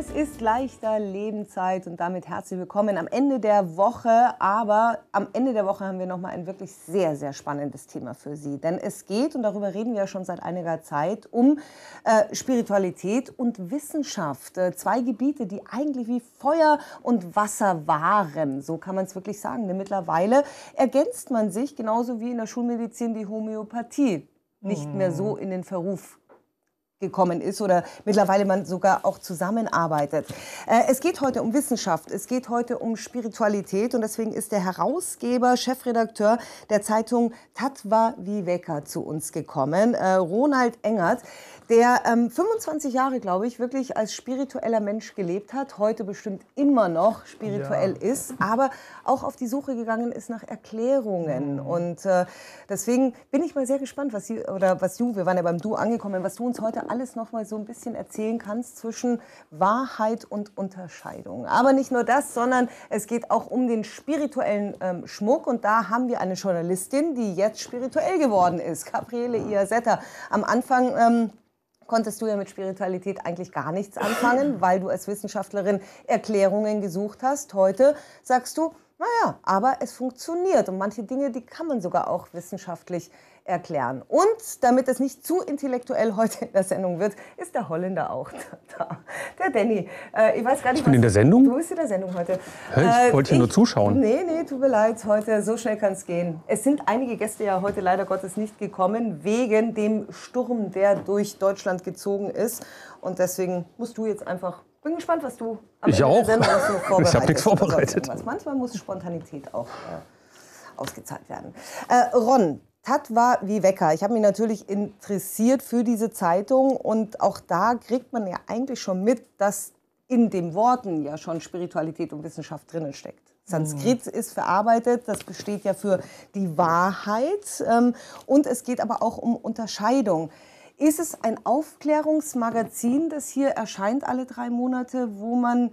Es ist leichter Lebenszeit und damit herzlich willkommen am Ende der Woche. Aber am Ende der Woche haben wir nochmal ein wirklich sehr, sehr spannendes Thema für Sie. Denn es geht, und darüber reden wir ja schon seit einiger Zeit, um Spiritualität und Wissenschaft. Zwei Gebiete, die eigentlich wie Feuer und Wasser waren. So kann man es wirklich sagen. Denn mittlerweile ergänzt man sich, genauso wie in der Schulmedizin die Homöopathie, nicht mehr so in den Verruf gekommen ist oder mittlerweile man sogar auch zusammenarbeitet. Es geht heute um Wissenschaft, es geht heute um Spiritualität und deswegen ist der Herausgeber, Chefredakteur der Zeitung Tattva Viveka zu uns gekommen, Ronald Engert, der 25 Jahre, glaube ich, wirklich als spiritueller Mensch gelebt hat, heute bestimmt immer noch spirituell ist, aber auch auf die Suche gegangen ist nach Erklärungen. Und deswegen bin ich mal sehr gespannt, wir waren ja beim Du angekommen, was du uns heute alles noch mal so ein bisschen erzählen kannst zwischen Wahrheit und Unterscheidung. Aber nicht nur das, sondern es geht auch um den spirituellen Schmuck. Und da haben wir eine Journalistin, die jetzt spirituell geworden ist, Gabriele Iasetta. Am Anfang konntest du ja mit Spiritualität eigentlich gar nichts anfangen, weil du als Wissenschaftlerin Erklärungen gesucht hast. Heute sagst du, naja, aber es funktioniert. Und manche Dinge, die kann man sogar auch wissenschaftlich erklären. Und damit es nicht zu intellektuell heute in der Sendung wird, ist der Holländer auch da. Der Danny. Ich weiß gar nicht, ich bin in der Sendung? Du bist in der Sendung heute. Ich wollte hier nur zuschauen. Nee, tut mir leid. Heute, so schnell kann es gehen. Es sind einige Gäste ja heute leider Gottes nicht gekommen, wegen dem Sturm, der durch Deutschland gezogen ist. Und deswegen musst du jetzt einfach... Bin gespannt, was du am Ende der Sendung vorbereitet. Ich habe nichts vorbereitet. Manchmal muss Spontanität auch ausgezahlt werden. Ron, Tattva Viveka. Ich habe mich natürlich interessiert für diese Zeitung und auch da kriegt man ja eigentlich schon mit, dass in den Worten ja schon Spiritualität und Wissenschaft drinnen steckt. Sanskrit ist verarbeitet, das steht ja für die Wahrheit und es geht aber auch um Unterscheidung. Ist es ein Aufklärungsmagazin, das hier erscheint alle 3 Monate, wo man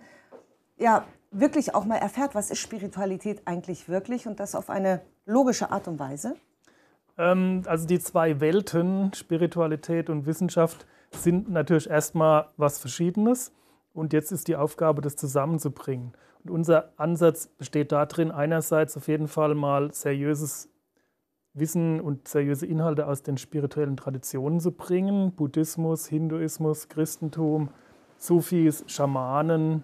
ja wirklich auch mal erfährt, was ist Spiritualität eigentlich wirklich und das auf eine logische Art und Weise? Also die zwei Welten, Spiritualität und Wissenschaft, sind natürlich erstmal was Verschiedenes. Und jetzt ist die Aufgabe, das zusammenzubringen. Und unser Ansatz besteht darin, einerseits auf jeden Fall mal seriöses Wissen und seriöse Inhalte aus den spirituellen Traditionen zu bringen. Buddhismus, Hinduismus, Christentum, Sufis, Schamanen,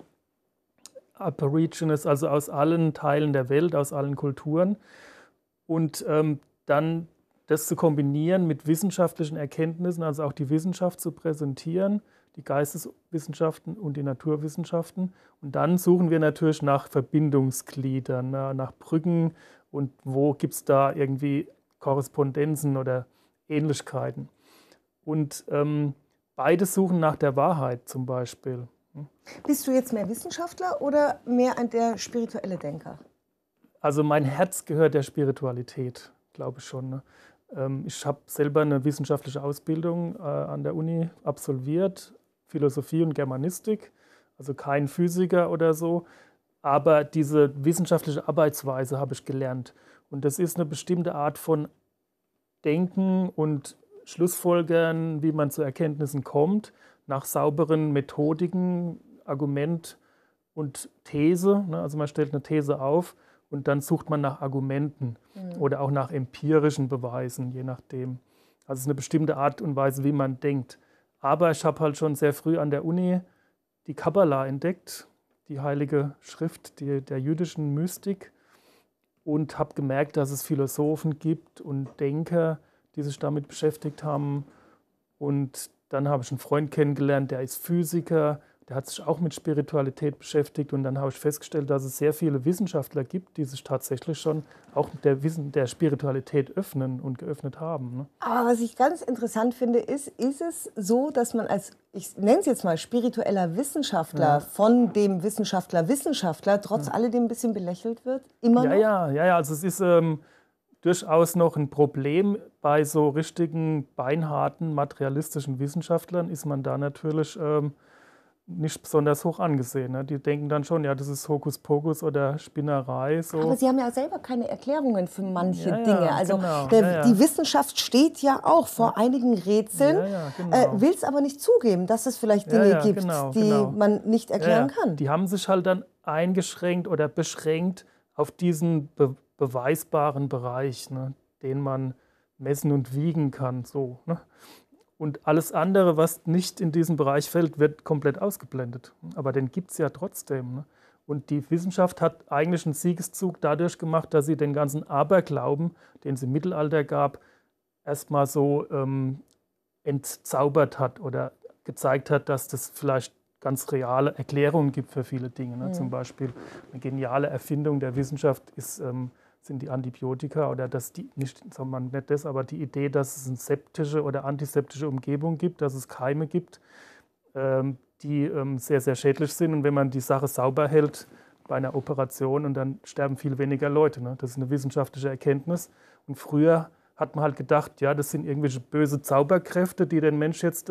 Aborigines, also aus allen Teilen der Welt, aus allen Kulturen. Und dann das zu kombinieren mit wissenschaftlichen Erkenntnissen, also auch die Wissenschaft zu präsentieren, die Geisteswissenschaften und die Naturwissenschaften. Und dann suchen wir natürlich nach Verbindungsgliedern, nach Brücken und wo gibt es da irgendwie Korrespondenzen oder Ähnlichkeiten. Und beides suchen nach der Wahrheit zum Beispiel. Bist du jetzt mehr Wissenschaftler oder mehr der spirituelle Denker? Also mein Herz gehört der Spiritualität, glaube ich schon. Ne? Ich habe selber eine wissenschaftliche Ausbildung an der Uni absolviert, Philosophie und Germanistik, also kein Physiker oder so, aber diese wissenschaftliche Arbeitsweise habe ich gelernt. Und das ist eine bestimmte Art von Denken und Schlussfolgern, wie man zu Erkenntnissen kommt, nach sauberen Methodiken, Argument und These. Ne? Also man stellt eine These auf und dann sucht man nach Argumenten oder auch nach empirischen Beweisen, je nachdem. Also es ist eine bestimmte Art und Weise, wie man denkt. Aber ich habe halt schon sehr früh an der Uni die Kabbala entdeckt, die heilige Schrift der jüdischen Mystik, und habe gemerkt, dass es Philosophen gibt und Denker, die sich damit beschäftigt haben. Und dann habe ich einen Freund kennengelernt, der ist Physiker, der hat sich auch mit Spiritualität beschäftigt. Und dann habe ich festgestellt, dass es sehr viele Wissenschaftler gibt, die sich tatsächlich schon auch der Spiritualität öffnen und geöffnet haben. Ne? Aber was ich ganz interessant finde, ist es so, dass man als, ich nenne es jetzt mal, spiritueller Wissenschaftler von dem Wissenschaftler trotz alledem ein bisschen belächelt wird? Immer noch? Ja, also es ist durchaus noch ein Problem. Bei so richtigen, beinharten, materialistischen Wissenschaftlern ist man da natürlich nicht besonders hoch angesehen. Ne? Die denken dann schon, ja, das ist Hokuspokus oder Spinnerei. So. Aber Sie haben ja selber keine Erklärungen für manche Dinge. Also genau, die Wissenschaft steht ja auch vor einigen Rätseln, genau. will es aber nicht zugeben, dass es vielleicht Dinge gibt, die man nicht erklären kann. Die haben sich halt dann eingeschränkt oder beschränkt auf diesen beweisbaren Bereich, ne, den man messen und wiegen kann. So, ne? Und alles andere, was nicht in diesen Bereich fällt, wird komplett ausgeblendet. Aber den gibt es ja trotzdem. Ne? Und die Wissenschaft hat eigentlich einen Siegeszug dadurch gemacht, dass sie den ganzen Aberglauben, den es im Mittelalter gab, erstmal so entzaubert hat oder gezeigt hat, dass das vielleicht ganz reale Erklärungen gibt für viele Dinge. Ne? Zum Beispiel eine geniale Erfindung der Wissenschaft sind die Antibiotika oder aber die Idee, dass es eine septische oder antiseptische Umgebung gibt, dass es Keime gibt, die sehr, sehr schädlich sind. Und wenn man die Sache sauber hält bei einer Operation, und dann sterben viel weniger Leute. Ne? Das ist eine wissenschaftliche Erkenntnis. Und früher hat man halt gedacht, ja, das sind irgendwelche böse Zauberkräfte, die den Mensch jetzt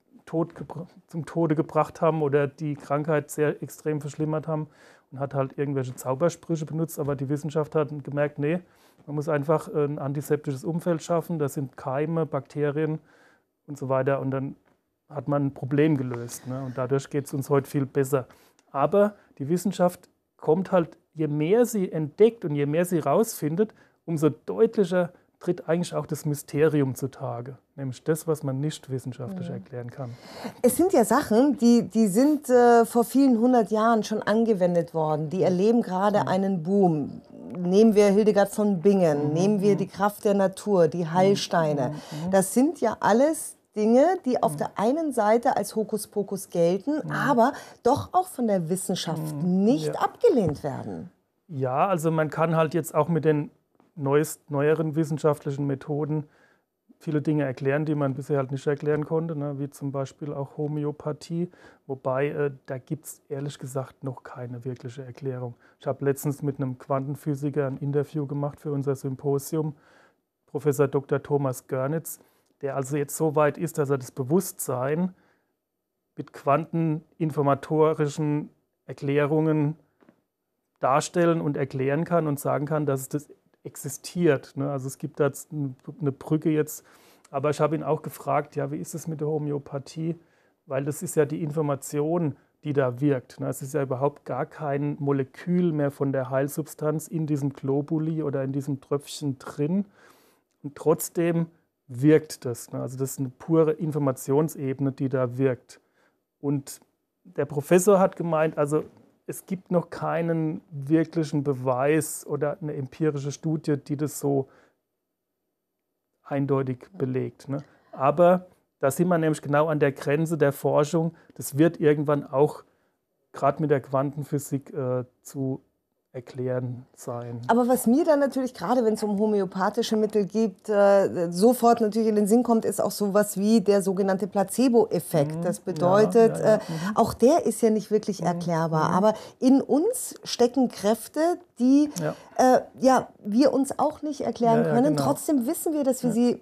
zum Tode gebracht haben oder die Krankheit sehr extrem verschlimmert haben. Und hat halt irgendwelche Zaubersprüche benutzt, aber die Wissenschaft hat gemerkt, nee, man muss einfach ein antiseptisches Umfeld schaffen, das sind Keime, Bakterien und so weiter, und dann hat man ein Problem gelöst. Ne? Und dadurch geht es uns heute viel besser. Aber die Wissenschaft kommt halt, je mehr sie entdeckt und je mehr sie rausfindet, umso deutlicher tritt eigentlich auch das Mysterium zutage, nämlich das, was man nicht wissenschaftlich erklären kann. Es sind ja Sachen, die sind vor vielen hundert Jahren schon angewendet worden. Die erleben gerade einen Boom. Nehmen wir Hildegard von Bingen, nehmen wir die Kraft der Natur, die Heilsteine. Das sind ja alles Dinge, die auf der einen Seite als Hokuspokus gelten, aber doch auch von der Wissenschaft nicht abgelehnt werden. Ja, also man kann halt jetzt auch mit den neueren wissenschaftlichen Methoden viele Dinge erklären, die man bisher halt nicht erklären konnte, ne? Wie zum Beispiel auch Homöopathie, wobei da gibt es ehrlich gesagt noch keine wirkliche Erklärung. Ich habe letztens mit einem Quantenphysiker ein Interview gemacht für unser Symposium, Professor Dr. Thomas Görnitz, der also jetzt so weit ist, dass er das Bewusstsein mit quanteninformatorischen Erklärungen darstellen und erklären kann und sagen kann, dass es das existiert. Ne? Also es gibt da jetzt eine Brücke jetzt, aber ich habe ihn auch gefragt, ja, wie ist es mit der Homöopathie? Weil das ist ja die Information, die da wirkt. Ne? Es ist ja überhaupt gar kein Molekül mehr von der Heilsubstanz in diesem Globuli oder in diesem Tröpfchen drin. Und trotzdem wirkt das. Ne? Also das ist eine pure Informationsebene, die da wirkt. Und der Professor hat gemeint, also es gibt noch keinen wirklichen Beweis oder eine empirische Studie, die das so eindeutig belegt. Ne? Aber da sind wir nämlich genau an der Grenze der Forschung. Das wird irgendwann auch gerade mit der Quantenphysik zu erklären sein. Aber was mir dann natürlich, gerade wenn es um homöopathische Mittel geht, sofort natürlich in den Sinn kommt, ist auch sowas wie der sogenannte Placebo-Effekt. Das bedeutet, auch der ist ja nicht wirklich erklärbar. Aber in uns stecken Kräfte, die wir uns auch nicht erklären können. Genau. Trotzdem wissen wir, dass wir sie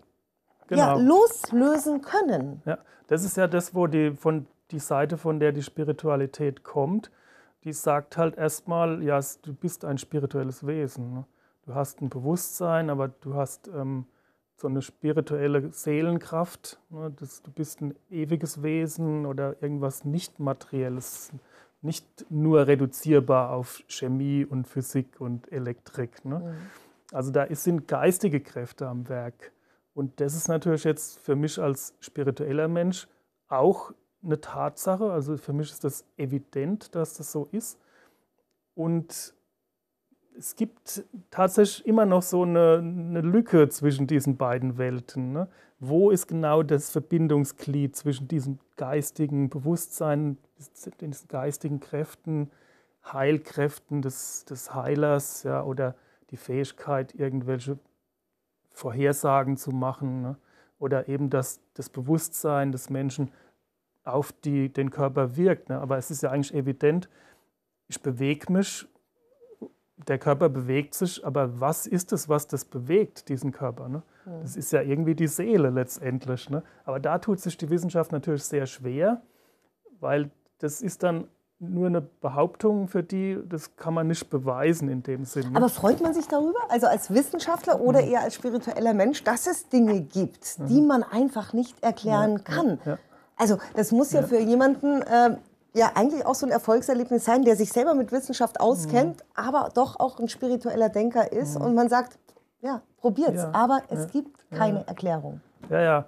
loslösen können. Ja, das ist ja das, wo die Seite, von der die Spiritualität kommt, die sagt halt erstmal, ja, du bist ein spirituelles Wesen. Ne? Du hast ein Bewusstsein, aber du hast so eine spirituelle Seelenkraft. Ne? Du bist ein ewiges Wesen oder irgendwas Nicht-Materielles, nicht nur reduzierbar auf Chemie und Physik und Elektrik. Ne? Also da sind geistige Kräfte am Werk. Und das ist natürlich jetzt für mich als spiritueller Mensch auch eine Tatsache, also für mich ist das evident, dass das so ist. Und es gibt tatsächlich immer noch so eine Lücke zwischen diesen beiden Welten. Ne? Wo ist genau das Verbindungsglied zwischen diesem geistigen Bewusstsein, diesen geistigen Kräften, Heilkräften des Heilers, ja, oder die Fähigkeit, irgendwelche Vorhersagen zu machen, ne? Oder eben das Bewusstsein des Menschen auf den Körper wirkt. Ne? Aber es ist ja eigentlich evident, ich bewege mich, der Körper bewegt sich, aber was ist es, was das bewegt, diesen Körper? Ne? Das ist ja irgendwie die Seele letztendlich. Ne? Aber da tut sich die Wissenschaft natürlich sehr schwer, weil das ist dann nur eine Behauptung, für die, das kann man nicht beweisen in dem Sinne. Aber freut man sich darüber, also als Wissenschaftler oder eher als spiritueller Mensch, dass es Dinge gibt, die man einfach nicht erklären kann? Ja. Also das muss ja für jemanden ja eigentlich auch so ein Erfolgserlebnis sein, der sich selber mit Wissenschaft auskennt, aber doch auch ein spiritueller Denker ist und man sagt, ja, probiert's, aber es gibt keine Erklärung. Ja.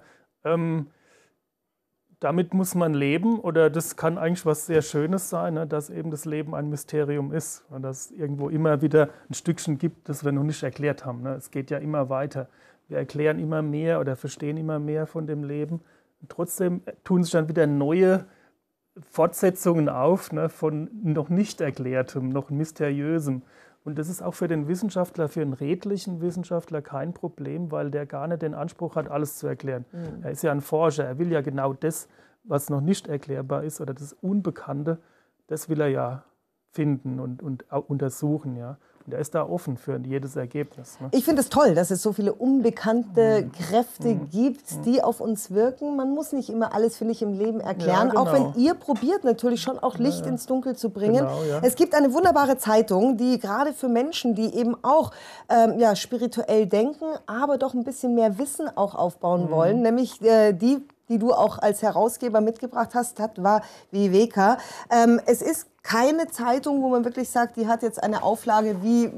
Damit muss man leben, oder das kann eigentlich was sehr Schönes sein, ne, dass eben das Leben ein Mysterium ist und dass es irgendwo immer wieder ein Stückchen gibt, das wir noch nicht erklärt haben. Ne. Es geht ja immer weiter. Wir erklären immer mehr oder verstehen immer mehr von dem Leben. Und trotzdem tun sich dann wieder neue Fortsetzungen auf, ne, von noch nicht Erklärtem, noch Mysteriösem. Und das ist auch für den Wissenschaftler, für einen redlichen Wissenschaftler kein Problem, weil der gar nicht den Anspruch hat, alles zu erklären. Er ist ja ein Forscher, er will ja genau das, was noch nicht erklärbar ist oder das Unbekannte, das will er ja finden und untersuchen. Ja. Und er ist da offen für jedes Ergebnis. Ne? Ich finde es toll, dass es so viele unbekannte Kräfte gibt, die auf uns wirken. Man muss nicht immer alles, finde ich, im Leben erklären, Ja, genau. auch wenn ihr probiert, natürlich schon auch Licht ins Dunkel zu bringen. Genau, ja. Es gibt eine wunderbare Zeitung, die gerade für Menschen, die eben auch spirituell denken, aber doch ein bisschen mehr Wissen auch aufbauen wollen, nämlich die du auch als Herausgeber mitgebracht hast, war Viveka. Es ist keine Zeitung, wo man wirklich sagt, die hat jetzt eine Auflage wie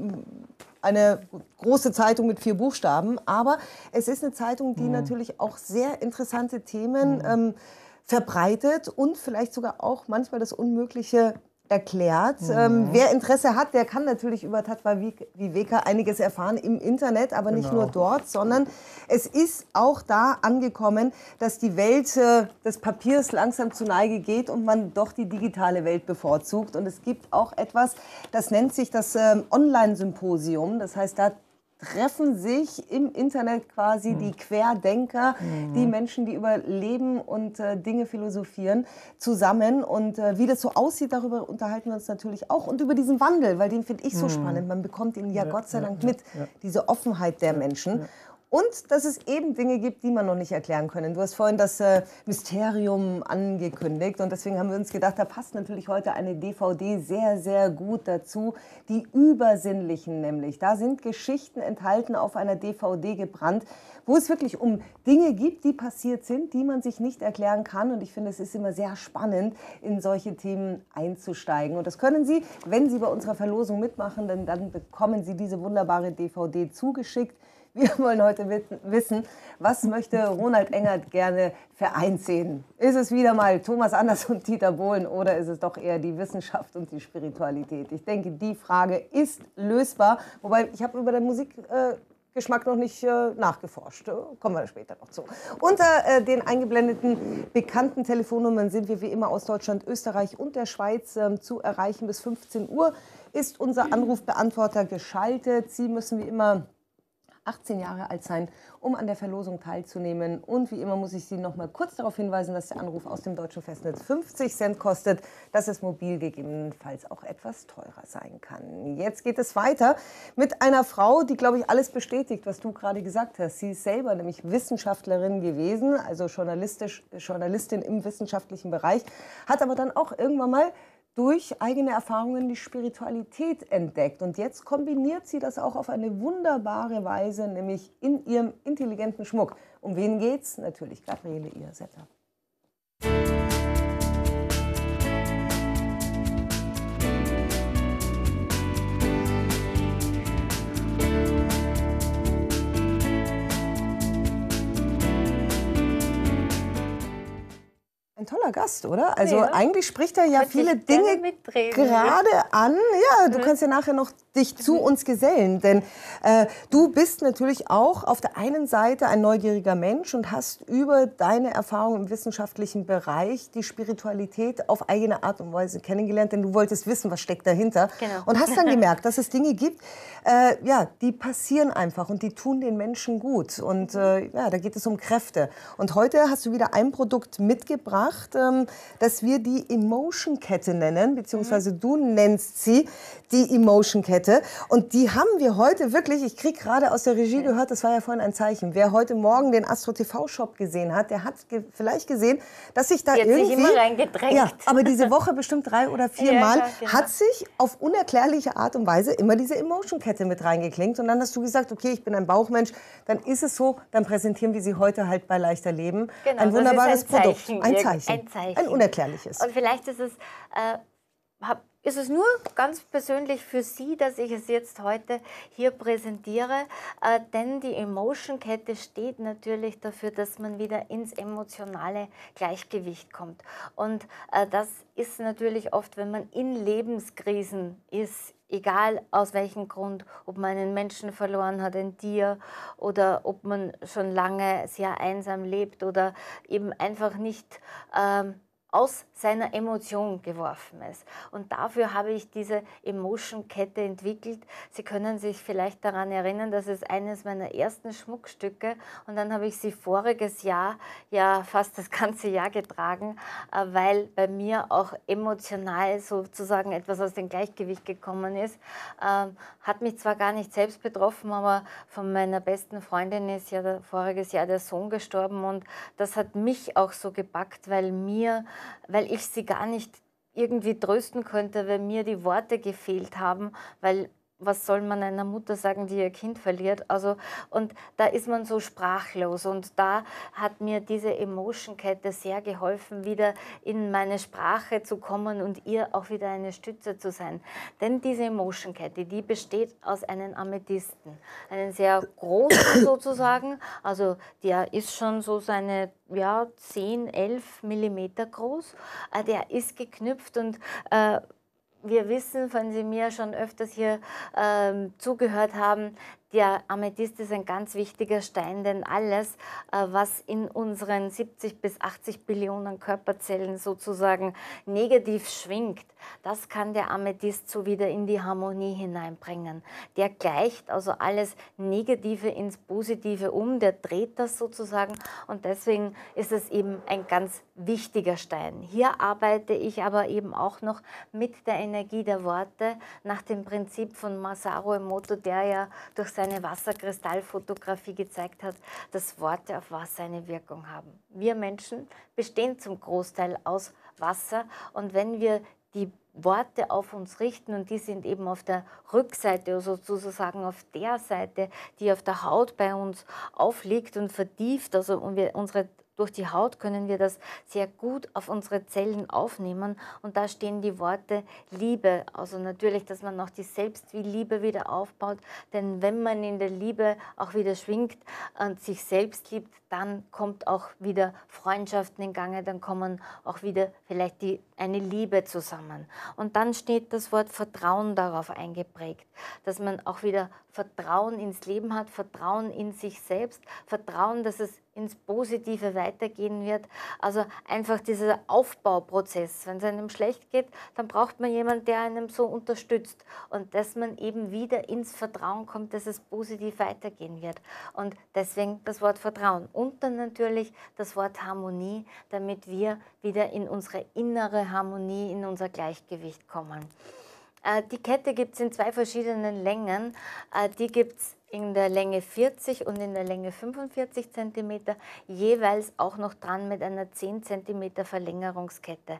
eine große Zeitung mit 4 Buchstaben, aber es ist eine Zeitung, die natürlich auch sehr interessante Themen verbreitet und vielleicht sogar auch manchmal das Unmögliche erklärt. Wer Interesse hat, der kann natürlich über Tattva Viveka einiges erfahren im Internet, aber nicht nur dort, sondern es ist auch da angekommen, dass die Welt des Papiers langsam zur Neige geht und man doch die digitale Welt bevorzugt. Und es gibt auch etwas, das nennt sich das Online-Symposium. Das heißt, da treffen sich im Internet quasi die Querdenker, die Menschen, die über Leben und Dinge philosophieren, zusammen. Und wie das so aussieht, darüber unterhalten wir uns natürlich auch. Und über diesen Wandel, weil den finde ich so spannend. Man bekommt ihn ja Gott sei Dank mit, diese Offenheit der Menschen. Und dass es eben Dinge gibt, die man noch nicht erklären können. Du hast vorhin das Mysterium angekündigt und deswegen haben wir uns gedacht, da passt natürlich heute eine DVD sehr, sehr gut dazu. Die Übersinnlichen nämlich. Da sind Geschichten enthalten, auf einer DVD gebrannt, wo es wirklich um Dinge gibt, die passiert sind, die man sich nicht erklären kann. Und ich finde, es ist immer sehr spannend, in solche Themen einzusteigen. Und das können Sie, wenn Sie bei unserer Verlosung mitmachen, denn dann bekommen Sie diese wunderbare DVD zugeschickt. Wir wollen heute wissen, was möchte Ronald Engert gerne vereint sehen? Ist es wieder mal Thomas Anders und Dieter Bohlen oder ist es doch eher die Wissenschaft und die Spiritualität? Ich denke, die Frage ist lösbar. Wobei, ich habe über den Musikgeschmack noch nicht nachgeforscht. Kommen wir später noch zu. Unter den eingeblendeten bekannten Telefonnummern sind wir wie immer aus Deutschland, Österreich und der Schweiz zu erreichen. Bis 15 Uhr ist unser Anrufbeantworter geschaltet. Sie müssen wie immer 18 Jahre alt sein, um an der Verlosung teilzunehmen. Und wie immer muss ich Sie noch mal kurz darauf hinweisen, dass der Anruf aus dem deutschen Festnetz 50 Cent kostet, dass es mobil gegebenenfalls auch etwas teurer sein kann. Jetzt geht es weiter mit einer Frau, die, glaube ich, alles bestätigt, was du gerade gesagt hast. Sie ist selber nämlich Wissenschaftlerin gewesen, also Journalistin im wissenschaftlichen Bereich, hat aber dann auch irgendwann mal durch eigene Erfahrungen die Spiritualität entdeckt. Und jetzt kombiniert sie das auch auf eine wunderbare Weise, nämlich in ihrem intelligenten Schmuck. Um wen geht's? Natürlich Gabriele Ihrsetter. Ein toller Gast, oder? Also eigentlich spricht er ja viele Dinge gerade an. Ja, du kannst ja nachher noch dich zu uns gesellen, denn du bist natürlich auch auf der einen Seite ein neugieriger Mensch und hast über deine Erfahrung im wissenschaftlichen Bereich die Spiritualität auf eigene Art und Weise kennengelernt, denn du wolltest wissen, was steckt dahinter. Genau. Und hast dann gemerkt, dass es Dinge gibt, die passieren einfach und die tun den Menschen gut. Und da geht es um Kräfte. Und heute hast du wieder ein Produkt mitgebracht, gemacht, dass wir die Emotion-Kette nennen, beziehungsweise du nennst sie die Emotion-Kette. Und die haben wir heute wirklich, ich kriege gerade aus der Regie gehört, das war ja vorhin ein Zeichen, wer heute Morgen den Astro TV-Shop gesehen hat, der hat vielleicht gesehen, dass sich da irgendwie... sich immer reingedrängt. Ja, aber diese Woche bestimmt 3 oder 4 Mal hat sich auf unerklärliche Art und Weise immer diese Emotion-Kette mit reingeklingt. Und dann hast du gesagt, okay, ich bin ein Bauchmensch, dann ist es so, dann präsentieren wir sie heute halt bei Leichter Leben. Genau, ein wunderbares Produkt, ein Zeichen. Ein unerklärliches. Und vielleicht ist es nur ganz persönlich für Sie, dass ich es jetzt heute hier präsentiere, denn die Emotion-Kette steht natürlich dafür, dass man wieder ins emotionale Gleichgewicht kommt. Und das ist natürlich oft, wenn man in Lebenskrisen ist, egal aus welchem Grund, ob man einen Menschen verloren hat, ein Tier, oder ob man schon lange sehr einsam lebt oder eben einfach nicht aus seiner Emotion geworfen ist. Und dafür habe ich diese Emotion-Kette entwickelt. Sie können sich vielleicht daran erinnern, das ist eines meiner ersten Schmuckstücke, und dann habe ich sie voriges Jahr, ja fast das ganze Jahr getragen, weil bei mir auch emotional sozusagen etwas aus dem Gleichgewicht gekommen ist. Hat mich zwar gar nicht selbst betroffen, aber von meiner besten Freundin ist ja voriges Jahr der Sohn gestorben, und das hat mich auch so gepackt, weil ich sie gar nicht irgendwie trösten konnte, weil mir die Worte gefehlt haben, weil was soll man einer Mutter sagen, die ihr Kind verliert? Also, und da ist man so sprachlos, und da hat mir diese Emotion-Kette sehr geholfen, wieder in meine Sprache zu kommen und ihr auch wieder eine Stütze zu sein. Denn diese Emotion-Kette, die besteht aus einem Amethysten, einen sehr großen sozusagen, also der ist schon so seine 10, 11 Millimeter groß, der ist geknüpft, und wir wissen, wenn Sie mir schon öfters hier zugehört haben, der Amethyst ist ein ganz wichtiger Stein, denn alles, was in unseren 70 bis 80 Billionen Körperzellen sozusagen negativ schwingt, das kann der Amethyst so wieder in die Harmonie hineinbringen. Der gleicht also alles Negative ins Positive um, der dreht das sozusagen, und deswegen ist es eben ein ganz wichtiger Stein. Hier arbeite ich aber eben auch noch mit der Energie der Worte nach dem Prinzip von Masaru Emoto, der ja durch seine Wasserkristallfotografie gezeigt hat, dass Worte auf Wasser eine Wirkung haben. Wir Menschen bestehen zum Großteil aus Wasser, und wenn wir die Worte auf uns richten, und die sind eben auf der Rückseite, also sozusagen auf der Seite, die auf der Haut bei uns aufliegt und vertieft, also durch die Haut können wir das sehr gut auf unsere Zellen aufnehmen, und da stehen die Worte Liebe, also natürlich, dass man auch die Selbstliebe wieder aufbaut, denn wenn man in der Liebe auch wieder schwingt und sich selbst liebt, dann kommt auch wieder Freundschaften in Gange, dann kommen auch wieder vielleicht eine Liebe zusammen. Und dann steht das Wort Vertrauen darauf eingeprägt, dass man auch wieder Vertrauen ins Leben hat, Vertrauen in sich selbst, Vertrauen, dass es ins Positive weitergehen wird. Also einfach dieser Aufbauprozess. Wenn es einem schlecht geht, dann braucht man jemanden, der einem so unterstützt. Und dass man eben wieder ins Vertrauen kommt, dass es positiv weitergehen wird. Und deswegen das Wort Vertrauen. Und dann natürlich das Wort Harmonie, damit wir wieder in unsere innere Harmonie, in unser Gleichgewicht kommen. Die Kette gibt es in 2 verschiedenen Längen. Die gibt es in der Länge 40 und in der Länge 45 cm, jeweils auch noch dran mit einer 10 cm Verlängerungskette.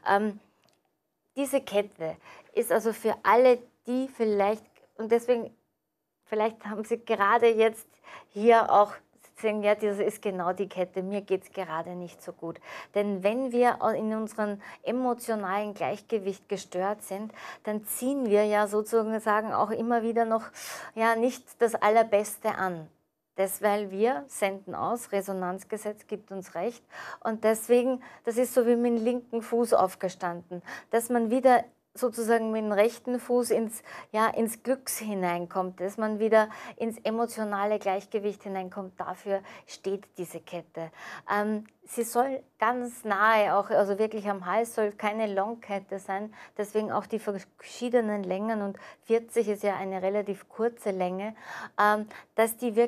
Diese Kette ist also für alle, die vielleicht, und deswegen, vielleicht haben Sie gerade jetzt hier auch sagen, ja, das ist genau die Kette, mir geht es gerade nicht so gut. Denn wenn wir in unserem emotionalen Gleichgewicht gestört sind, dann ziehen wir ja sozusagen auch immer wieder noch nicht das Allerbeste an. Das, weil wir senden aus, Resonanzgesetz gibt uns recht, und deswegen, das ist so wie mit dem linken Fuß aufgestanden, dass man wieder sozusagen mit dem rechten Fuß ins Glücks hineinkommt, dass man wieder ins emotionale Gleichgewicht hineinkommt. Dafür steht diese Kette. Sie soll ganz nahe, auch, also wirklich am Hals, soll keine Longkette sein, deswegen auch die verschiedenen Längen, und 40 ist ja eine relativ kurze Länge, dass die wirklich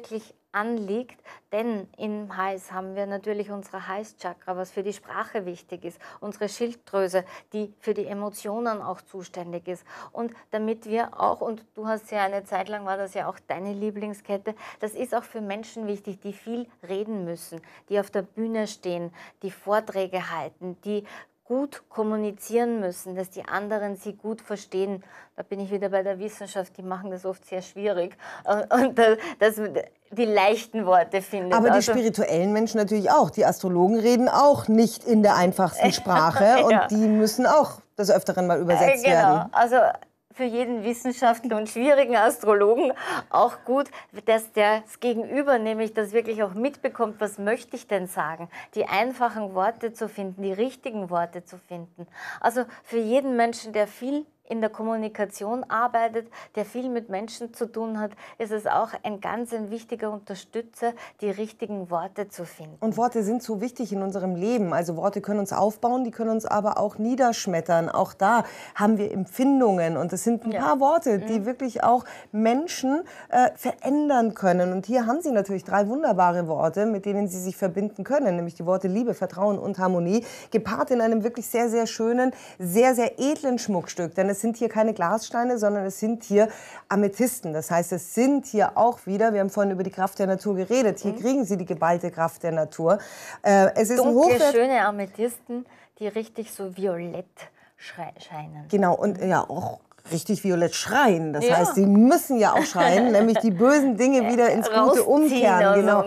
anliegt, denn im Hals haben wir natürlich unser Halschakra, was für die Sprache wichtig ist, unsere Schilddrüse, die für die Emotionen auch zuständig ist. Und damit wir auch, und du hast ja eine Zeit lang, war das ja auch deine Lieblingskette, das ist auch für Menschen wichtig, die viel reden müssen, die auf der Bühne stehen, die Vorträge halten, die gut kommunizieren müssen, dass die anderen sie gut verstehen. Da bin ich wieder bei der Wissenschaft, die machen das oft sehr schwierig. Und dass die leichten Worte findet. Aber die spirituellen Menschen natürlich auch. Die Astrologen reden auch nicht in der einfachsten Sprache und die müssen auch des Öfteren mal übersetzt werden. Also für jeden Wissenschaftler und schwierigen Astrologen auch gut, dass das Gegenüber nämlich das wirklich auch mitbekommt, was möchte ich denn sagen, die einfachen Worte zu finden, die richtigen Worte zu finden. Also für jeden Menschen, der viel in der Kommunikation arbeitet, der viel mit Menschen zu tun hat, ist es auch ein ganz wichtiger Unterstützer, die richtigen Worte zu finden. Und Worte sind so wichtig in unserem Leben. Also Worte können uns aufbauen, die können uns aber auch niederschmettern. Auch da haben wir Empfindungen und es sind ein paar Worte, die wirklich auch Menschen verändern können. Und hier haben Sie natürlich 3 wunderbare Worte, mit denen Sie sich verbinden können, nämlich die Worte Liebe, Vertrauen und Harmonie, gepaart in einem wirklich sehr, sehr schönen, sehr, sehr edlen Schmuckstück. Denn es sind hier keine Glassteine, sondern es sind hier Amethysten. Das heißt, es sind hier auch wieder, wir haben vorhin über die Kraft der Natur geredet, hier kriegen Sie die geballte Kraft der Natur. Es ist dunkle, schöne Amethysten, die richtig so violett scheinen. Genau, und ja auch richtig violett schreien. Das heißt, sie müssen ja auch schreien, nämlich die bösen Dinge wieder ins Gute umkehren. Genau.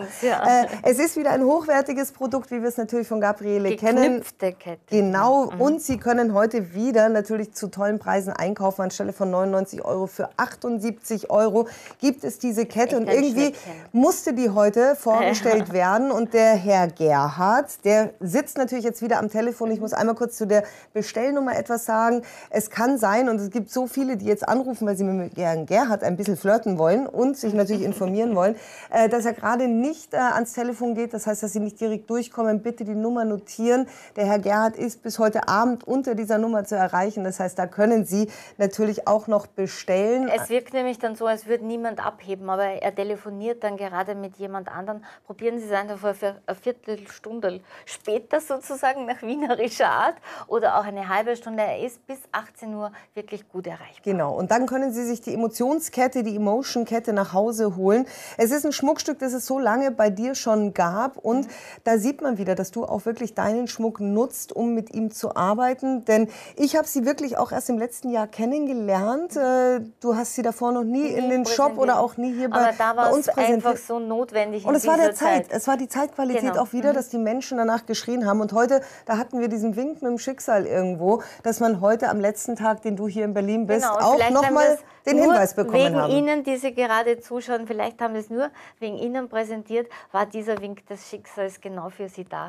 Es ist wieder ein hochwertiges Produkt, wie wir es natürlich von Gabriele kennen. Kette. Genau. Und Sie können heute wieder natürlich zu tollen Preisen einkaufen. Anstelle von 99 € für 78 € gibt es diese Kette. Und irgendwie musste die heute vorgestellt werden. Und der Herr Gerhard, der sitzt natürlich jetzt wieder am Telefon. Ich muss einmal kurz zu der Bestellnummer etwas sagen. Es kann sein, und es gibt so viele, die jetzt anrufen, weil sie mit Herrn Gerhard ein bisschen flirten wollen und sich natürlich informieren wollen, dass er gerade nicht ans Telefon geht. Das heißt, dass Sie nicht direkt durchkommen. Bitte die Nummer notieren. Der Herr Gerhard ist bis heute Abend unter dieser Nummer zu erreichen. Das heißt, da können Sie natürlich auch noch bestellen. Es wirkt nämlich dann so, als würde niemand abheben, aber er telefoniert dann gerade mit jemand anderem. Probieren Sie es einfach für eine Viertelstunde später sozusagen nach wienerischer Art oder auch eine halbe Stunde. Er ist bis 18 Uhr wirklich gut erreichbar. Genau, und dann können Sie sich die Emotionskette, die Emotion-Kette nach Hause holen. Es ist ein Schmuckstück, das es so lange bei dir schon gab und da sieht man wieder, dass du auch wirklich deinen Schmuck nutzt, um mit ihm zu arbeiten, denn ich habe sie wirklich auch erst im letzten Jahr kennengelernt. Du hast sie davor noch nie in den Shop oder auch nie hier bei uns präsentiert. Aber da war es einfach so notwendig. Und es war der Zeit, es war die Zeitqualität auch wieder, dass die Menschen danach geschrien haben. Und heute, da hatten wir diesen Wink mit dem Schicksal irgendwo, dass man heute am letzten Tag, den du hier in Berlin bist, auch nochmal den Hinweis bekommen haben. Wegen Ihnen, die Sie gerade zuschauen, vielleicht haben wir es nur wegen Ihnen präsentiert, war dieser Wink des Schicksals genau für Sie da,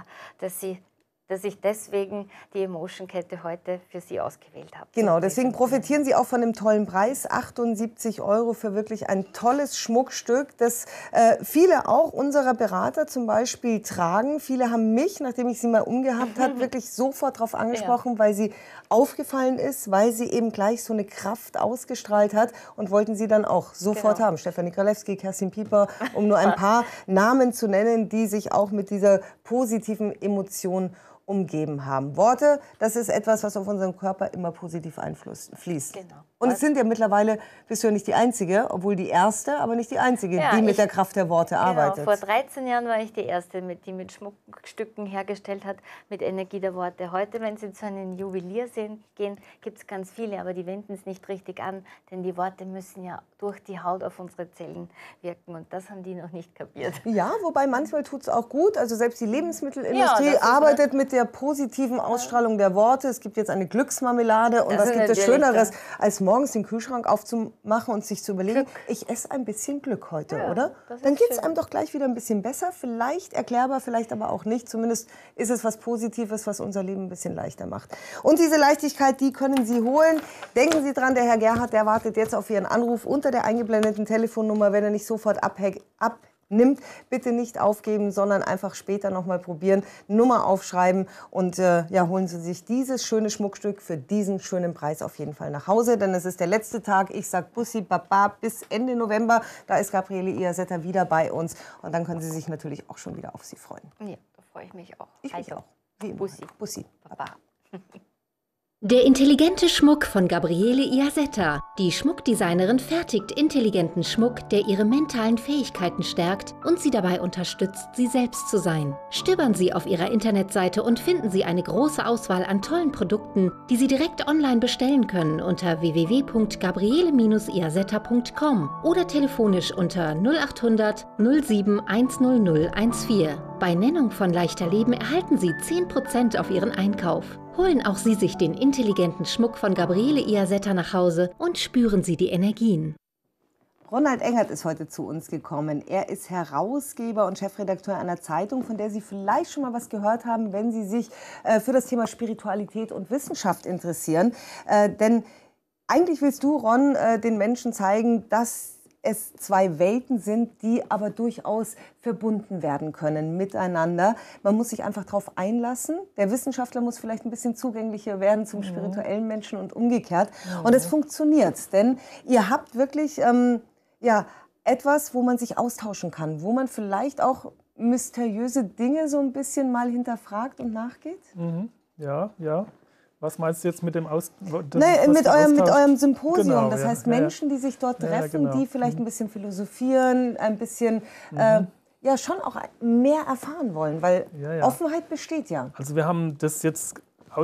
dass ich deswegen die Emotion-Kette heute für Sie ausgewählt habe. Genau, deswegen profitieren Sie auch von dem tollen Preis, 78 € für wirklich ein tolles Schmuckstück, das viele auch unserer Berater zum Beispiel tragen. Viele haben mich, nachdem ich sie mal umgehabt habe, wirklich sofort darauf angesprochen, weil sie aufgefallen ist, weil sie eben gleich so eine Kraft ausgestrahlt hat und wollten sie dann auch sofort haben. Stefanie Kralewski, Kerstin Pieper, um nur ein paar Namen zu nennen, die sich auch mit dieser positiven Emotion umgeben haben. Worte, das ist etwas, was auf unseren Körper immer positiv fließt. Genau. Und es sind ja mittlerweile, bist du ja nicht die Einzige, obwohl die Erste, aber nicht die Einzige, die mit der Kraft der Worte arbeitet. Vor 13 Jahren war ich die Erste, die mit Schmuckstücken hergestellt hat, mit Energie der Worte. Heute, wenn Sie zu einem Juwelier gehen, gibt es ganz viele, aber die wenden es nicht richtig an, denn die Worte müssen ja durch die Haut auf unsere Zellen wirken und das haben die noch nicht kapiert. Ja, wobei manchmal tut es auch gut, also selbst die Lebensmittelindustrie arbeitet mit der positiven Ausstrahlung der Worte. Es gibt jetzt eine Glücksmarmelade und was gibt es Schöneres, als morgens den Kühlschrank aufzumachen und sich zu überlegen, ich esse ein bisschen Glück heute, oder? Dann geht es einem doch gleich wieder ein bisschen besser, vielleicht erklärbar, vielleicht aber auch nicht. Zumindest ist es was Positives, was unser Leben ein bisschen leichter macht. Und diese Leichtigkeit, die können Sie holen. Denken Sie dran, der Herr Gerhard, der wartet jetzt auf Ihren Anruf unter der eingeblendeten Telefonnummer, wenn er nicht sofort abhängt. nimmt, bitte nicht aufgeben, sondern einfach später nochmal probieren, Nummer aufschreiben und holen Sie sich dieses schöne Schmuckstück für diesen schönen Preis auf jeden Fall nach Hause, denn es ist der letzte Tag. Ich sage Bussi Baba bis Ende November. Da ist Gabriele Iasetta wieder bei uns und dann können Sie sich natürlich auch schon wieder auf Sie freuen. Ja, da freue ich mich auch. Ich mich auch. Wie immer. Bussi. Bussi Baba. Der intelligente Schmuck von Gabriele Iasetta. Die Schmuckdesignerin fertigt intelligenten Schmuck, der ihre mentalen Fähigkeiten stärkt und sie dabei unterstützt, sie selbst zu sein. Stöbern Sie auf ihrer Internetseite und finden Sie eine große Auswahl an tollen Produkten, die Sie direkt online bestellen können unter www.gabriele-iasetta.com oder telefonisch unter 0800 07 10014. Bei Nennung von Leichter Leben erhalten Sie 10% auf Ihren Einkauf. Holen auch Sie sich den intelligenten Schmuck von Gabriele Iasetta nach Hause und spüren Sie die Energien. Ronald Engert ist heute zu uns gekommen. Er ist Herausgeber und Chefredakteur einer Zeitung, von der Sie vielleicht schon mal was gehört haben, wenn Sie sich für das Thema Spiritualität und Wissenschaft interessieren. Denn eigentlich willst du, Ron, den Menschen zeigen, dass es zwei Welten sind, die aber durchaus verbunden werden können miteinander. Man muss sich einfach darauf einlassen. Der Wissenschaftler muss vielleicht ein bisschen zugänglicher werden zum spirituellen Menschen und umgekehrt. Und es funktioniert, denn ihr habt wirklich etwas, wo man sich austauschen kann, wo man vielleicht auch mysteriöse Dinge so ein bisschen mal hinterfragt und nachgeht. Ja. Was meinst du jetzt mit dem mit eurem Symposium. Genau, das heißt, Menschen, die sich dort treffen, genau. die vielleicht ein bisschen philosophieren, ein bisschen schon auch mehr erfahren wollen, weil Offenheit besteht ja. Also wir haben das jetzt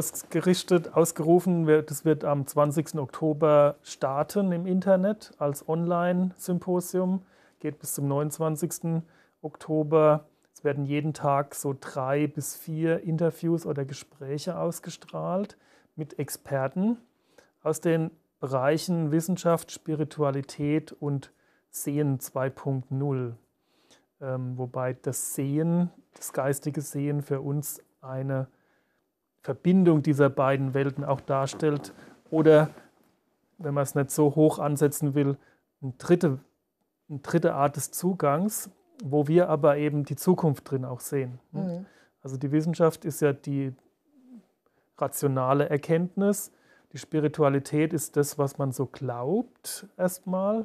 ausgerufen. Das wird am 20. Oktober starten im Internet als Online-Symposium. Geht bis zum 29. Oktober. Es werden jeden Tag so 3 bis 4 Interviews oder Gespräche ausgestrahlt mit Experten aus den Bereichen Wissenschaft, Spiritualität und Sehen 2.0. Wobei das Sehen, das geistige Sehen für uns eine Verbindung dieser beiden Welten auch darstellt oder, wenn man es nicht so hoch ansetzen will, eine dritte Art des Zugangs, wo wir aber eben die Zukunft drin auch sehen. Also die Wissenschaft ist ja die rationale Erkenntnis, die Spiritualität ist das, was man so glaubt erstmal.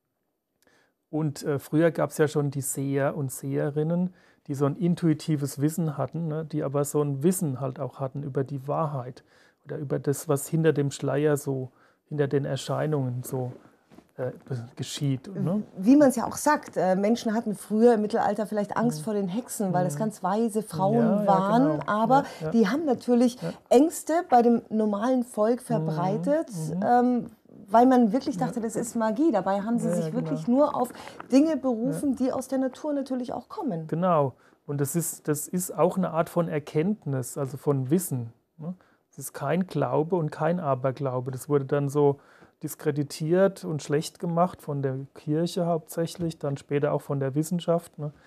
Und früher gab es ja schon die Seher und Seherinnen, die so ein intuitives Wissen hatten, ne, die aber so ein Wissen halt auch hatten über die Wahrheit oder über das, was hinter dem Schleier so, hinter den Erscheinungen so geschieht. Ne? Wie man es ja auch sagt, Menschen hatten früher im Mittelalter vielleicht Angst vor den Hexen, weil es ganz weise Frauen waren, genau. aber die haben natürlich Ängste bei dem normalen Volk verbreitet, weil man wirklich dachte, das ist Magie. Dabei haben sie sich wirklich nur auf Dinge berufen, die aus der Natur natürlich auch kommen. Genau. Und das ist auch eine Art von Erkenntnis, also von Wissen. Ne? Es ist kein Glaube und kein Aberglaube. Das wurde dann so diskreditiert und schlecht gemacht von der Kirche hauptsächlich, dann später auch von der Wissenschaft. Ne?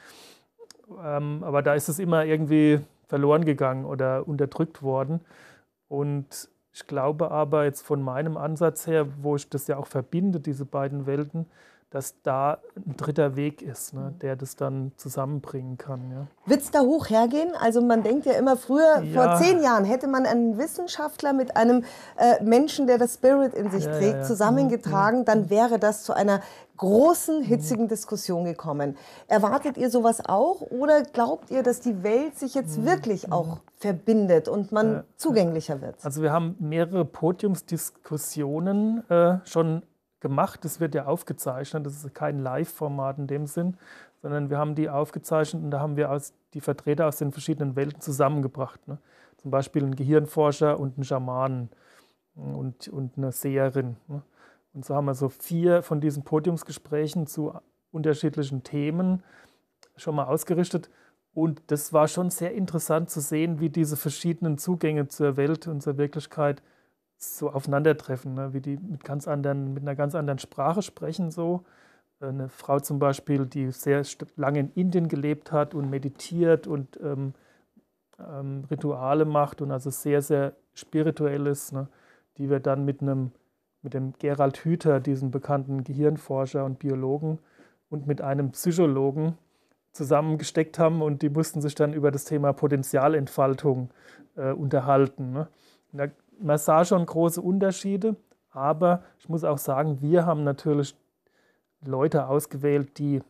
Aber da ist es immer irgendwie verloren gegangen oder unterdrückt worden. Und ich glaube aber jetzt von meinem Ansatz her, wo ich das ja auch verbinde, diese beiden Welten, dass da ein dritter Weg ist, ne, der das dann zusammenbringen kann. Ja. Wird es da hoch hergehen? Also man denkt ja immer früher, vor 10 Jahren hätte man einen Wissenschaftler mit einem Menschen, der das Spirit in sich trägt, zusammengetragen, dann wäre das zu einer großen, hitzigen Diskussion gekommen. Erwartet ihr sowas auch oder glaubt ihr, dass die Welt sich jetzt wirklich auch verbindet und man zugänglicher wird? Also wir haben mehrere Podiumsdiskussionen schon gemacht. Das wird ja aufgezeichnet. Das ist kein Live-Format in dem Sinn, sondern wir haben die aufgezeichnet und da haben wir die Vertreter aus den verschiedenen Welten zusammengebracht. Ne? Zum Beispiel einen Gehirnforscher und einen Schamanen und eine Seherin. Ne? Und so haben wir so 4 von diesen Podiumsgesprächen zu unterschiedlichen Themen schon mal ausgerichtet. Und das war schon sehr interessant zu sehen, wie diese verschiedenen Zugänge zur Welt und zur Wirklichkeit so aufeinandertreffen, ne? Wie die mit einer ganz anderen Sprache sprechen. So. Eine Frau zum Beispiel, die sehr lange in Indien gelebt hat und meditiert und Rituale macht und also sehr, sehr spirituell ist, ne? Die wir dann mit dem Gerald Hüther, diesem bekannten Gehirnforscher und Biologen, und mit einem Psychologen zusammengesteckt haben und die mussten sich dann über das Thema Potenzialentfaltung unterhalten. Ne? Man sah schon große Unterschiede, aber ich muss auch sagen, wir haben natürlich Leute ausgewählt, die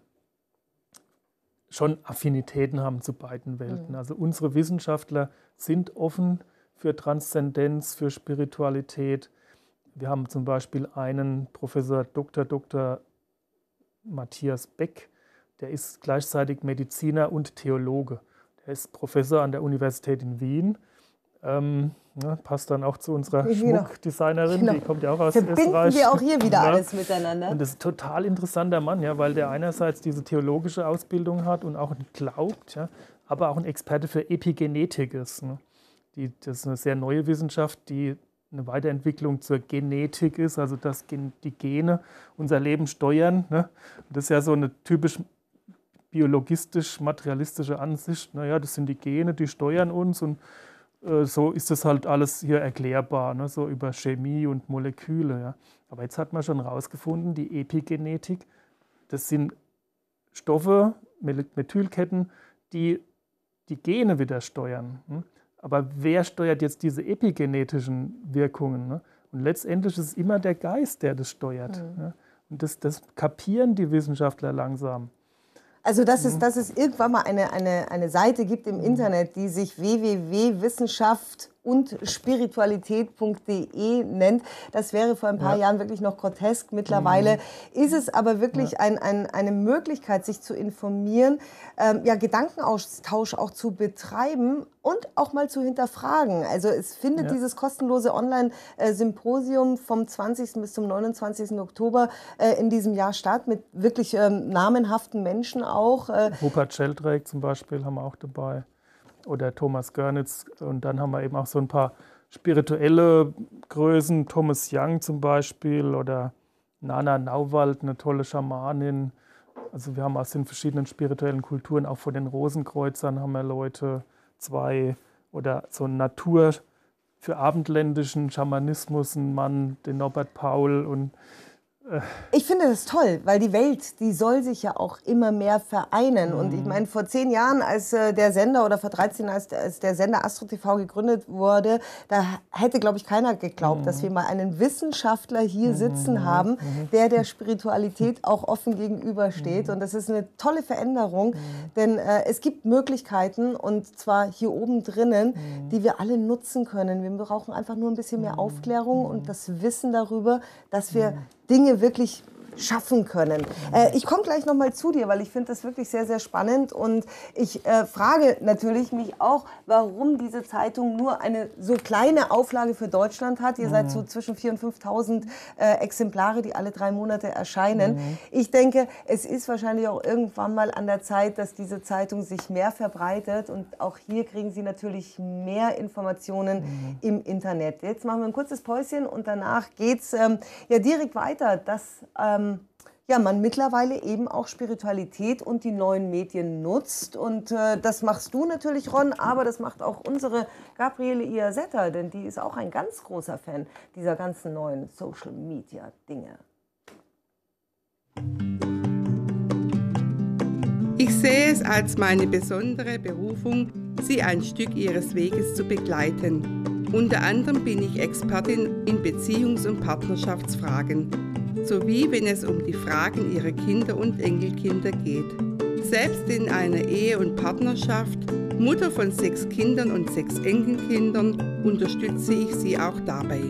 schon Affinitäten haben zu beiden Welten. Also unsere Wissenschaftler sind offen für Transzendenz, für Spiritualität. Wir haben zum Beispiel einen Professor Dr. Matthias Beck, der ist gleichzeitig Mediziner und Theologe. Der ist Professor an der Universität in Wien. Passt dann auch zu unserer Schmuckdesignerin, die kommt ja auch aus Österreich. Verbinden wir auch hier wieder alles miteinander. Und das ist ein total interessanter Mann, ja, weil der einerseits diese theologische Ausbildung hat und auch glaubt, ja, aber auch ein Experte für Epigenetik ist. Ne? Das ist eine sehr neue Wissenschaft, die eine Weiterentwicklung zur Genetik ist, also dass die Gene unser Leben steuern. Ne? Das ist ja so eine typisch biologistisch-materialistische Ansicht. Naja, das sind die Gene, die steuern uns und so ist das halt alles hier erklärbar, ne? So über Chemie und Moleküle. Ja? Aber jetzt hat man schon herausgefunden, die Epigenetik, das sind Stoffe, Methylketten, die die Gene wieder steuern. Ne? Aber wer steuert jetzt diese epigenetischen Wirkungen? Ne? Und letztendlich ist es immer der Geist, der das steuert. Ja? Und das kapieren die Wissenschaftler langsam. Also dass es irgendwann mal eine Seite gibt im Internet, die sich www.wissenschaft-und-spiritualität.de nennt. Das wäre vor ein paar Jahren wirklich noch grotesk. Mittlerweile ist es aber wirklich eine Möglichkeit, sich zu informieren, Gedankenaustausch auch zu betreiben und auch mal zu hinterfragen. Also es findet dieses kostenlose Online-Symposium vom 20. bis zum 29. Oktober in diesem Jahr statt, mit wirklich namenhaften Menschen auch. Rupert Sheldrake zum Beispiel haben wir auch dabei. Oder Thomas Görnitz. Und dann haben wir eben auch so ein paar spirituelle Größen, Thomas Young zum Beispiel oder Nana Nauwald, eine tolle Schamanin. Also wir haben aus den verschiedenen spirituellen Kulturen, auch von den Rosenkreuzern haben wir Leute, 2 oder so ein Natur für abendländischen Schamanismus, ein Mann, den Norbert Paul und ich finde das toll, weil die Welt, die soll sich ja auch immer mehr vereinen. Und ich meine, vor 10 Jahren, als der Sender, oder vor 13, als der Sender Astro TV gegründet wurde, da hätte, glaube ich, keiner geglaubt, dass wir mal einen Wissenschaftler hier sitzen haben, der Spiritualität auch offen gegenübersteht. Und das ist eine tolle Veränderung, denn es gibt Möglichkeiten, und zwar hier oben drinnen, die wir alle nutzen können. Wir brauchen einfach nur ein bisschen mehr Aufklärung und das Wissen darüber, dass wir Dinge wirklich schaffen können. Ich komme gleich noch mal zu dir, weil ich finde das wirklich sehr, sehr spannend. Und ich frage natürlich mich auch, warum diese Zeitung nur eine so kleine Auflage für Deutschland hat. Ihr seid so zwischen 4.000 und 5.000 Exemplare, die alle 3 Monate erscheinen. Ich denke, es ist wahrscheinlich auch irgendwann mal an der Zeit, dass diese Zeitung sich mehr verbreitet. Und auch hier kriegen Sie natürlich mehr Informationen im Internet. Jetzt machen wir ein kurzes Päuschen und danach geht es direkt weiter, dass man mittlerweile eben auch Spiritualität und die neuen Medien nutzt. Und das machst du natürlich, Ron, aber das macht auch unsere Gabriele Iasetta, denn die ist auch ein ganz großer Fan dieser ganzen neuen Social-Media-Dinge. Ich sehe es als meine besondere Berufung, Sie ein Stück Ihres Weges zu begleiten. Unter anderem bin ich Expertin in Beziehungs- und Partnerschaftsfragen, sowie wenn es um die Fragen ihrer Kinder und Enkelkinder geht. Selbst in einer Ehe und Partnerschaft, Mutter von 6 Kindern und 6 Enkelkindern, unterstütze ich sie auch dabei.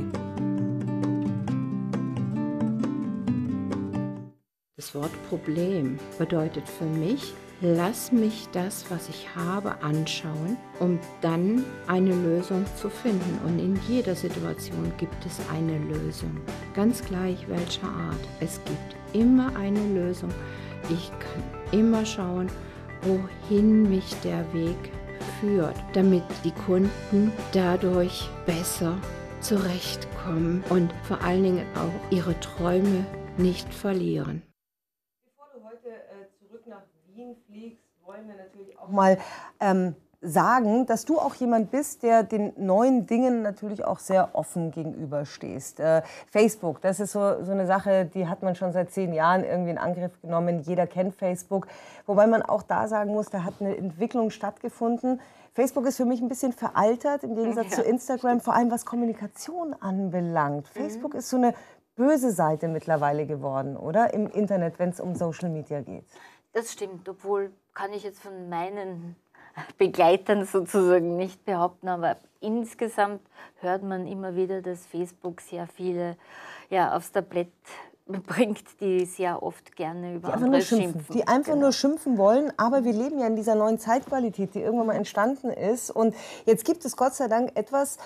Das Wort Problem bedeutet für mich, lass mich das, was ich habe, anschauen, um dann eine Lösung zu finden. Und in jeder Situation gibt es eine Lösung, ganz gleich welcher Art. Es gibt immer eine Lösung. Ich kann immer schauen, wohin mich der Weg führt, damit die Kunden dadurch besser zurechtkommen und vor allen Dingen auch ihre Träume nicht verlieren. Bevor du heute zurück nach Wien fliegst, wollen wir natürlich auch mal sagen, dass du auch jemand bist, der den neuen Dingen natürlich auch sehr offen gegenüberstehst. Facebook, das ist so eine Sache, die hat man schon seit 10 Jahren irgendwie in Angriff genommen. Jeder kennt Facebook. Wobei man auch da sagen muss, da hat eine Entwicklung stattgefunden. Facebook ist für mich ein bisschen veraltert im Gegensatz zu Instagram, vor allem was Kommunikation anbelangt. Facebook ist so eine böse Seite mittlerweile geworden, oder? Im Internet, wenn es um Social Media geht. Das stimmt, obwohl kann ich jetzt von meinen Begleitern sozusagen nicht behaupten, aber insgesamt hört man immer wieder, dass Facebook sehr viele aufs Tablett bringt, die sehr oft gerne über andere schimpfen. Die einfach nur schimpfen wollen, aber wir leben ja in dieser neuen Zeitqualität, die irgendwann mal entstanden ist. Und jetzt gibt es Gott sei Dank etwas,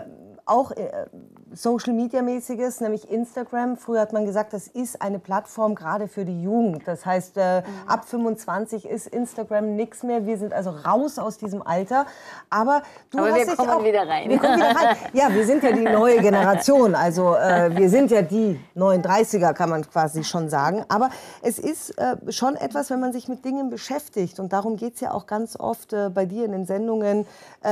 auch Social-Media-mäßiges, nämlich Instagram. Früher hat man gesagt, das ist eine Plattform gerade für die Jugend. Das heißt, ab 25 ist Instagram nichts mehr. Wir sind also raus aus diesem Alter. Aber wir kommen wieder rein. Wir kommen wieder rein. Ja, wir sind ja die neue Generation. Also wir sind ja die 39er, kann man quasi schon sagen. Aber es ist schon etwas, wenn man sich mit Dingen beschäftigt. Und darum geht es ja auch ganz oft bei dir in den Sendungen.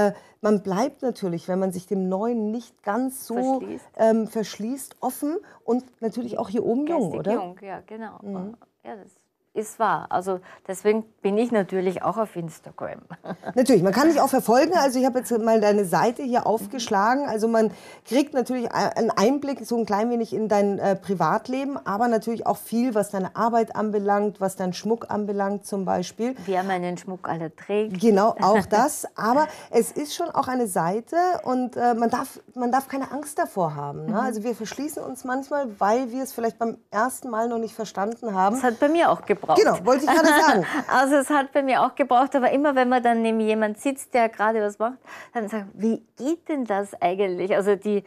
Man bleibt natürlich, wenn man sich dem Neuen nicht ganz so verschließt, offen und natürlich auch hier oben jung, oder? Jung, ja, genau. Ja, das ist wahr. Also deswegen bin ich natürlich auch auf Instagram. Natürlich, man kann dich auch verfolgen. Also ich habe jetzt mal deine Seite hier aufgeschlagen. Also man kriegt natürlich einen Einblick so ein klein wenig in dein Privatleben, aber natürlich auch viel, was deine Arbeit anbelangt, was deinen Schmuck anbelangt zum Beispiel. Wer meinen Schmuck alle trägt. Genau, auch das. Aber es ist schon auch eine Seite und man darf keine Angst davor haben. Ne? Also wir verschließen uns manchmal, weil wir es vielleicht beim ersten Mal noch nicht verstanden haben. Das hat bei mir auch gebraucht. Genau, wollte ich gerade sagen. Also es hat bei mir auch gebraucht, aber immer wenn man dann neben jemand sitzt, der gerade was macht, dann sagt, wie geht denn das eigentlich? Also die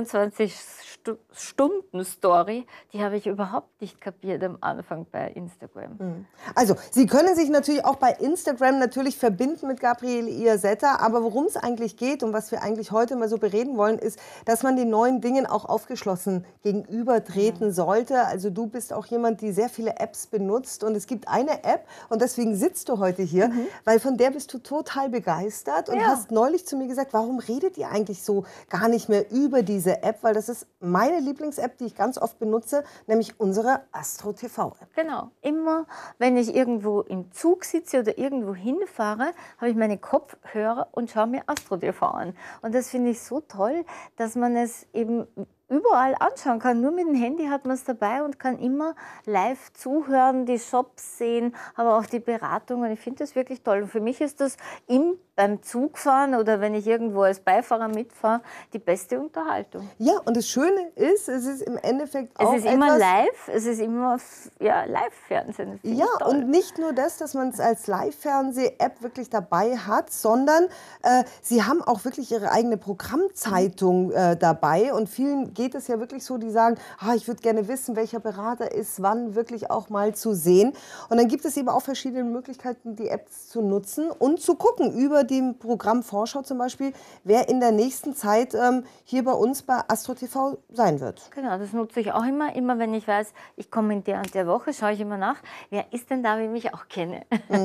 24-Stunden-Story, die habe ich überhaupt nicht kapiert am Anfang bei Instagram. Also Sie können sich natürlich auch bei Instagram natürlich verbinden mit Gabriele Iasetta, aber worum es eigentlich geht und was wir eigentlich heute mal so bereden wollen, ist, dass man den neuen Dingen auch aufgeschlossen gegenübertreten sollte. Also du bist auch jemand, die sehr viele Apps benutzt und es gibt eine App und deswegen sitzt du heute hier, weil von der bist du total begeistert und hast neulich zu mir gesagt, warum redet ihr eigentlich so gar nicht mehr über diese App, weil das ist meine Lieblings-App, die ich ganz oft benutze, nämlich unsere Astro TV-App. Genau, immer wenn ich irgendwo im Zug sitze oder irgendwo hinfahre, habe ich meine Kopfhörer und schaue mir Astro TV an. Und das finde ich so toll, dass man es eben überall anschauen kann. Nur mit dem Handy hat man es dabei und kann immer live zuhören, die Shops sehen, aber auch die Beratungen. Ich finde das wirklich toll. Und für mich ist das beim Zugfahren oder wenn ich irgendwo als Beifahrer mitfahre, die beste Unterhaltung. Ja, und das Schöne ist, es ist im Endeffekt auch es ist immer live, es ist immer Live-Fernsehen. Ja, und nicht nur das, dass man es als Live-Fernseh-App wirklich dabei hat, sondern sie haben auch wirklich ihre eigene Programmzeitung dabei und vielen geht es ja wirklich so, die sagen, ich würde gerne wissen, welcher Berater ist wann wirklich auch mal zu sehen. Und dann gibt es eben auch verschiedene Möglichkeiten, die Apps zu nutzen und zu gucken über dem Programm Vorschau zum Beispiel, wer in der nächsten Zeit hier bei uns bei Astro TV sein wird. Genau, das nutze ich auch immer. Immer wenn ich weiß, ich komme in der und der Woche, schaue ich immer nach, wer ist denn da, wie ich mich auch kenne.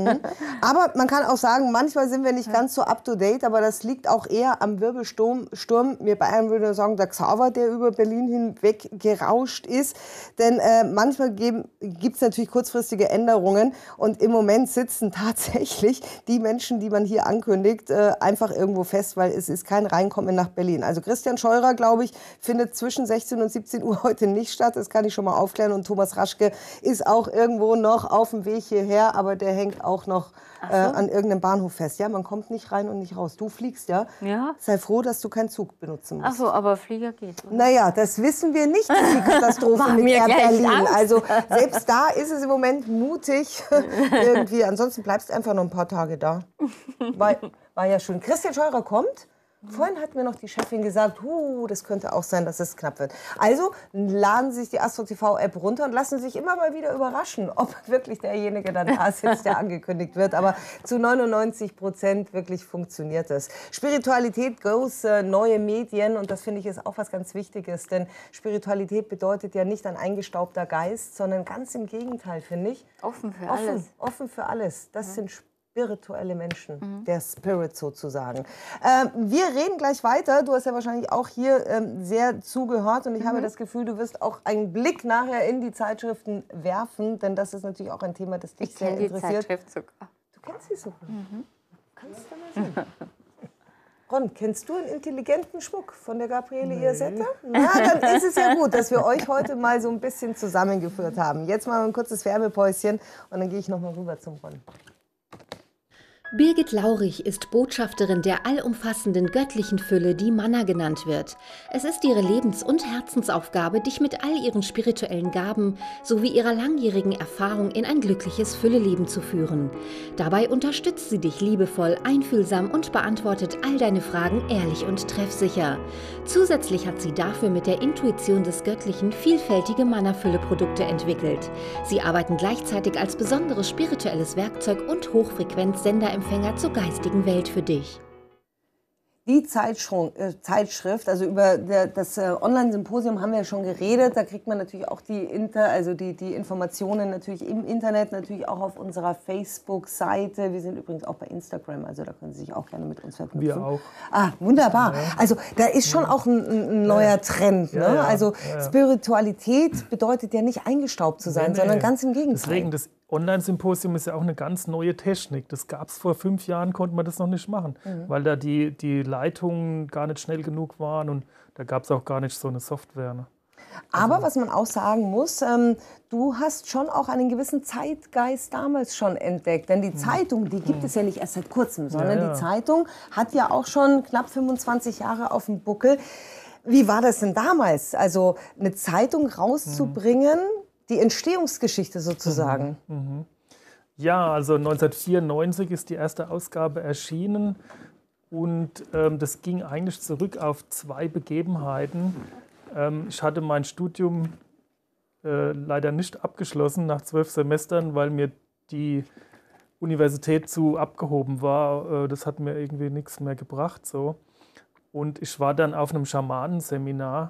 Aber man kann auch sagen, manchmal sind wir nicht ganz so up-to-date, aber das liegt auch eher am Wirbelsturm. Wir Bayern würde sagen, der Xaver, der über Berlin hinweg gerauscht ist. Denn manchmal gibt es natürlich kurzfristige Änderungen und im Moment sitzen tatsächlich die Menschen, die man hier ankündigt, einfach irgendwo fest, weil es ist kein Reinkommen nach Berlin. Also Christian Scheurer, glaube ich, findet zwischen 16 und 17 Uhr heute nicht statt. Das kann ich schon mal aufklären. Und Thomas Raschke ist auch irgendwo noch auf dem Weg hierher, aber der hängt auch noch an irgendeinem Bahnhof fest. Ja, man kommt nicht rein und nicht raus. Du fliegst, ja? Ja. Sei froh, dass du keinen Zug benutzen musst. Ach so, aber Flieger geht, oder? Naja, das wissen wir nicht, die Katastrophe mit Air Berlin. Angst. Also selbst da ist es im Moment mutig irgendwie. Ansonsten bleibst einfach noch ein paar Tage da. War ja schön. Christian Scheurer kommt. Vorhin hat mir noch die Chefin gesagt, das könnte auch sein, dass es knapp wird. Also laden Sie sich die Astro TV App runter und lassen sich immer mal wieder überraschen, ob wirklich derjenige dann da sitzt, der angekündigt wird. Aber zu 99% wirklich funktioniert es. Spiritualität goes neue Medien und das finde ich ist auch was ganz Wichtiges. Denn Spiritualität bedeutet ja nicht ein eingestaubter Geist, sondern ganz im Gegenteil, finde ich. Offen für alles. Offen für alles. Das sind spirituelle Menschen, der Spirit sozusagen. Wir reden gleich weiter. Du hast ja wahrscheinlich auch hier sehr zugehört und ich habe das Gefühl, du wirst auch einen Blick nachher in die Zeitschriften werfen, denn das ist natürlich auch ein Thema, das dich sehr interessiert. Ich kenne die Zeitschrift sogar. Du kennst sie sogar? Kannst du mal sehen. Ron, kennst du einen intelligenten Schmuck von der Gabriele Iasetta? Na, dann ist es ja gut, dass wir euch heute mal so ein bisschen zusammengeführt haben. Jetzt mal ein kurzes Werbepäuschen und dann gehe ich noch mal rüber zum Ron. Birgit Laurich ist Botschafterin der allumfassenden göttlichen Fülle, die Manna genannt wird. Es ist ihre Lebens- und Herzensaufgabe, dich mit all ihren spirituellen Gaben sowie ihrer langjährigen Erfahrung in ein glückliches Fülleleben zu führen. Dabei unterstützt sie dich liebevoll, einfühlsam und beantwortet all deine Fragen ehrlich und treffsicher. Zusätzlich hat sie dafür mit der Intuition des Göttlichen vielfältige Manna-Fülle-Produkte entwickelt. Sie arbeiten gleichzeitig als besonderes spirituelles Werkzeug und Hochfrequenz-Senderempfänger zur geistigen Welt für dich. Die Zeitschrift, also über das Online-Symposium haben wir ja schon geredet. Da kriegt man natürlich auch die Informationen natürlich im Internet, natürlich auch auf unserer Facebook-Seite. Wir sind übrigens auch bei Instagram, also da können Sie sich auch gerne mit uns verknüpfen. Wir auch. Ah, wunderbar. Ja. Also da ist schon auch ein neuer Trend. Ne? Ja. Also Spiritualität bedeutet ja nicht eingestaubt zu sein, sondern ganz im Gegenteil. Deswegen, das Online-Symposium ist ja auch eine ganz neue Technik. Das gab es vor 5 Jahren, konnte man das noch nicht machen, weil da die Leitungen gar nicht schnell genug waren und da gab es auch gar nicht so eine Software. Ne? Aber was man auch sagen muss, du hast schon auch einen gewissen Zeitgeist damals schon entdeckt. Denn die Zeitung, die gibt es ja nicht erst seit kurzem, sondern die Zeitung hat ja auch schon knapp 25 Jahre auf dem Buckel. Wie war das denn damals? Also eine Zeitung rauszubringen, die Entstehungsgeschichte sozusagen. Ja, also 1994 ist die erste Ausgabe erschienen und das ging eigentlich zurück auf 2 Begebenheiten. Ich hatte mein Studium leider nicht abgeschlossen nach 12 Semestern, weil mir die Universität zu abgehoben war. Das hat mir irgendwie nichts mehr gebracht. So. Und ich war dann auf einem Schamanenseminar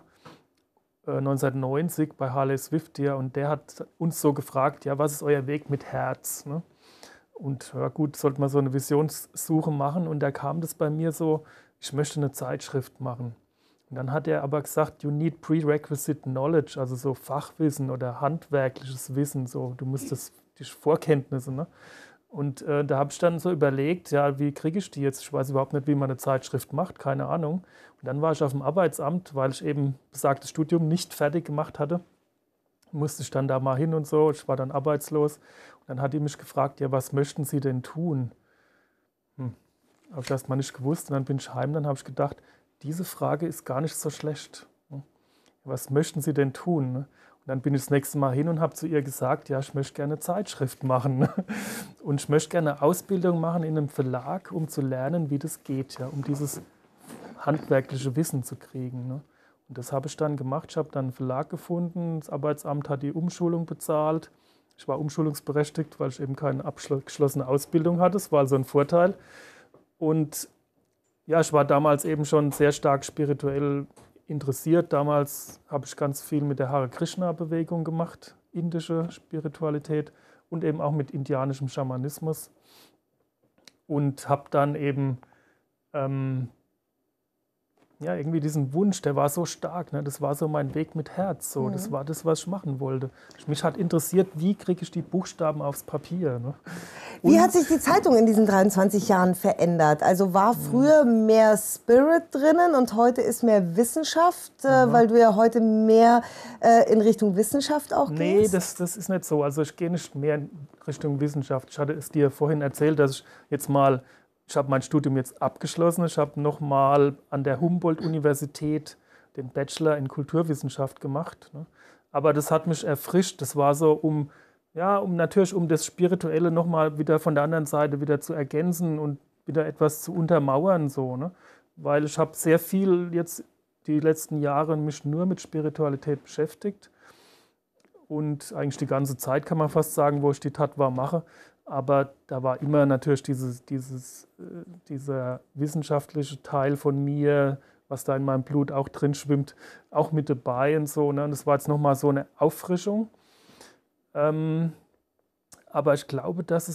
1990 bei Harley Swiftier und der hat uns so gefragt, ja, was ist euer Weg mit Herz? Ne? Und ja gut, sollte man so eine Visionssuche machen und da kam das bei mir so, ich möchte eine Zeitschrift machen. Und dann hat er aber gesagt, you need prerequisite knowledge, also so Fachwissen oder handwerkliches Wissen, so, du musst die Vorkenntnisse. Ne? Und da habe ich dann so überlegt, ja, wie kriege ich die jetzt? Ich weiß überhaupt nicht, wie man eine Zeitschrift macht, keine Ahnung. Und dann war ich auf dem Arbeitsamt, weil ich eben besagtes Studium nicht fertig gemacht hatte. Musste ich dann da mal hin und so, ich war dann arbeitslos. Und dann hat die mich gefragt, ja, was möchten Sie denn tun? Habe ich erst mal nicht gewusst. Und dann bin ich heim, dann habe ich gedacht, diese Frage ist gar nicht so schlecht. Was möchten Sie denn tun? Und dann bin ich das nächste Mal hin und habe zu ihr gesagt, ja, ich möchte gerne eine Zeitschrift machen. Und ich möchte gerne eine Ausbildung machen in einem Verlag, um zu lernen, wie das geht, ja, um dieses handwerkliche Wissen zu kriegen. Ne? Und das habe ich dann gemacht. Ich habe dann einen Verlag gefunden. Das Arbeitsamt hat die Umschulung bezahlt. Ich war umschulungsberechtigt, weil ich eben keine abgeschlossene Ausbildung hatte. Das war also ein Vorteil. Und ja, ich war damals eben schon sehr stark spirituell interessiert. Damals habe ich ganz viel mit der Hare Krishna-Bewegung gemacht, indische Spiritualität und eben auch mit indianischem Schamanismus. Und habe dann eben irgendwie diesen Wunsch, der war so stark, ne? Das war so mein Weg mit Herz, so. Das war das, was ich machen wollte. Mich hat interessiert, wie kriege ich die Buchstaben aufs Papier. Ne? Wie hat sich die Zeitung in diesen 23 Jahren verändert? Also war früher mehr Spirit drinnen und heute ist mehr Wissenschaft, weil du ja heute mehr in Richtung Wissenschaft auch gehst? Nee, das ist nicht so. Also ich gehe nicht mehr in Richtung Wissenschaft. Ich hatte es dir vorhin erzählt, dass ich habe mein Studium jetzt abgeschlossen. Ich habe nochmal an der Humboldt-Universität den Bachelor in Kulturwissenschaft gemacht. Ne? Aber das hat mich erfrischt. Das war so, um das Spirituelle nochmal wieder von der anderen Seite wieder zu ergänzen und wieder etwas zu untermauern. So, ne? Weil ich habe sehr viel jetzt die letzten Jahre mich nur mit Spiritualität beschäftigt. Und eigentlich die ganze Zeit, kann man fast sagen, wo ich die Tattva mache. Aber da war immer natürlich dieser wissenschaftliche Teil von mir, was da in meinem Blut auch drin schwimmt, auch mit dabei und so. Ne? Und das war jetzt nochmal so eine Auffrischung. Aber ich glaube, dass es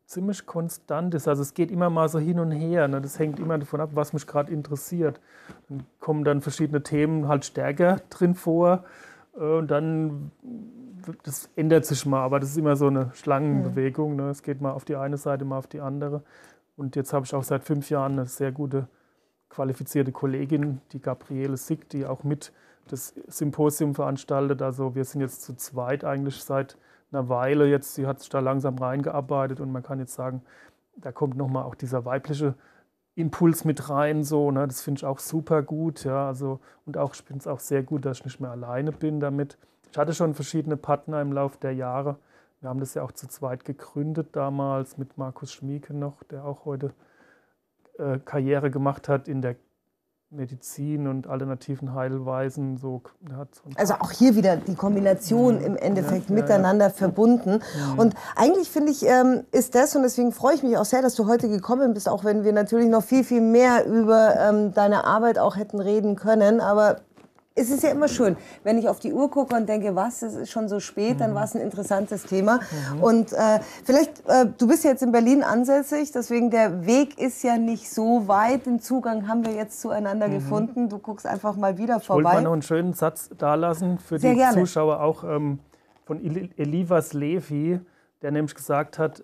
ziemlich konstant ist. Also es geht immer mal so hin und her. Ne? Das hängt immer davon ab, was mich gerade interessiert. Dann kommen dann verschiedene Themen halt stärker drin vor. Und dann, das ändert sich mal, aber das ist immer so eine Schlangenbewegung. Ne? Es geht mal auf die eine Seite, mal auf die andere. Und jetzt habe ich auch seit 5 Jahren eine sehr gute, qualifizierte Kollegin, die Gabriele Sick, die auch mit das Symposium veranstaltet. Also wir sind jetzt zu zweit eigentlich seit einer Weile. Jetzt, sie hat sich da langsam reingearbeitet und man kann jetzt sagen, da kommt nochmal auch dieser weibliche Impuls mit rein. So, ne? Das finde ich auch super gut. Ja? Also, und auch, ich finde es auch sehr gut, dass ich nicht mehr alleine bin damit. Ich hatte schon verschiedene Partner im Laufe der Jahre. Wir haben das ja auch zu zweit gegründet damals mit Markus Schmieke noch, der auch heute Karriere gemacht hat in der Medizin und alternativen Heilweisen. So, also auch hier wieder die Kombination im Endeffekt miteinander verbunden. Und eigentlich finde ich, ist das, und deswegen freue ich mich auch sehr, dass du heute gekommen bist, auch wenn wir natürlich noch viel, viel mehr über deine Arbeit auch hätten reden können. Aber es ist ja immer schön, wenn ich auf die Uhr gucke und denke, was, es ist schon so spät, dann war es ein interessantes Thema. Und vielleicht, du bist jetzt in Berlin ansässig, deswegen der Weg ist ja nicht so weit. Den Zugang haben wir jetzt zueinander gefunden. Du guckst einfach mal wieder vorbei. Ich wollte mal noch einen schönen Satz dalassen für die Zuschauer, auch von Elivas Levi, der nämlich gesagt hat,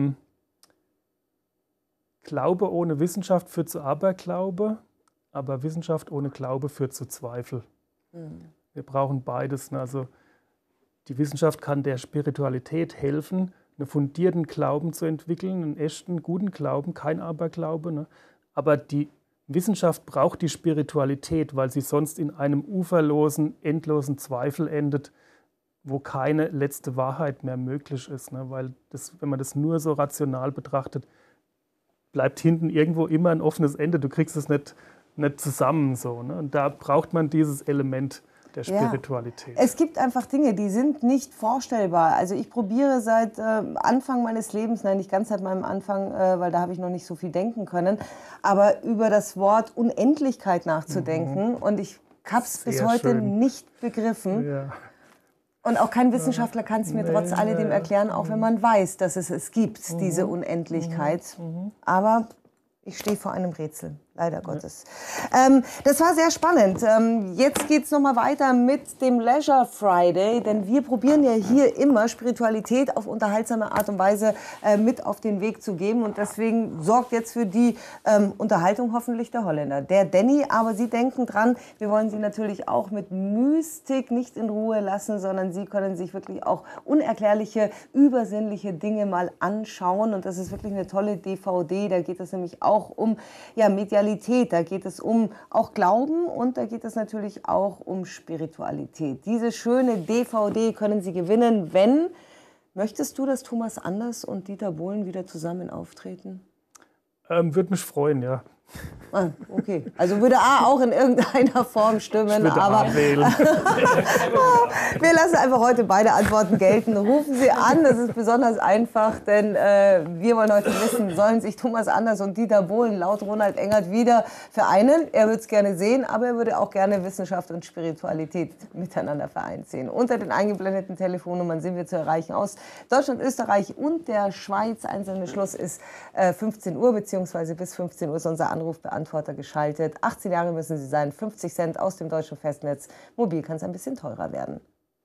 Glaube ohne Wissenschaft führt zu Aberglaube, aber Wissenschaft ohne Glaube führt zu Zweifel. Wir brauchen beides. Also die Wissenschaft kann der Spiritualität helfen, einen fundierten Glauben zu entwickeln, einen echten, guten Glauben, kein Aberglaube. Ne? Aber die Wissenschaft braucht die Spiritualität, weil sie sonst in einem uferlosen, endlosen Zweifel endet, wo keine letzte Wahrheit mehr möglich ist. Ne? Weil das, wenn man das nur so rational betrachtet, bleibt hinten irgendwo immer ein offenes Ende. Du kriegst es nicht zusammen. So, ne? Und da braucht man dieses Element der Spiritualität. Ja. Es gibt einfach Dinge, die sind nicht vorstellbar. Also ich probiere seit Anfang meines Lebens, nein, nicht ganz seit meinem Anfang, weil da habe ich noch nicht so viel denken können, aber über das Wort Unendlichkeit nachzudenken. Und ich habe es bis heute nicht begriffen. Ja. Und auch kein Wissenschaftler kann es mir trotz alledem erklären, auch wenn man weiß, dass es gibt, diese Unendlichkeit. Aber ich stehe vor einem Rätsel, leider Gottes. Das war sehr spannend. Jetzt geht es nochmal weiter mit dem Leisure Friday, denn wir probieren ja hier immer Spiritualität auf unterhaltsame Art und Weise mit auf den Weg zu geben. Und deswegen sorgt jetzt für die Unterhaltung hoffentlich der Holländer, der Danny. Aber Sie denken dran, wir wollen Sie natürlich auch mit Mystik nicht in Ruhe lassen, sondern Sie können sich wirklich auch unerklärliche, übersinnliche Dinge mal anschauen. Und das ist wirklich eine tolle DVD. Da geht es nämlich auch um Medialität, da geht es um auch Glauben und da geht es natürlich auch um Spiritualität. Diese schöne DVD können Sie gewinnen, wenn... Möchtest du, dass Thomas Anders und Dieter Bohlen wieder zusammen auftreten? Würde mich freuen, ja. Ah, okay. Also würde A auch in irgendeiner Form stimmen, ich würde aber A wählen. Wir lassen einfach heute beide Antworten gelten. Rufen Sie an, das ist besonders einfach, denn wir wollen heute wissen, sollen sich Thomas Anders und Dieter Bohlen laut Ronald Engert wieder vereinen? Er würde es gerne sehen, aber er würde auch gerne Wissenschaft und Spiritualität miteinander vereint sehen. Unter den eingeblendeten Telefonnummern sind wir zu erreichen aus Deutschland, Österreich und der Schweiz. Einzelner Schluss ist 15 Uhr, beziehungsweise bis 15 Uhr ist unser Anrufbeantworter geschaltet. 18 Jahre müssen Sie sein, 50 Cent aus dem deutschen Festnetz. Mobil kann es ein bisschen teurer werden.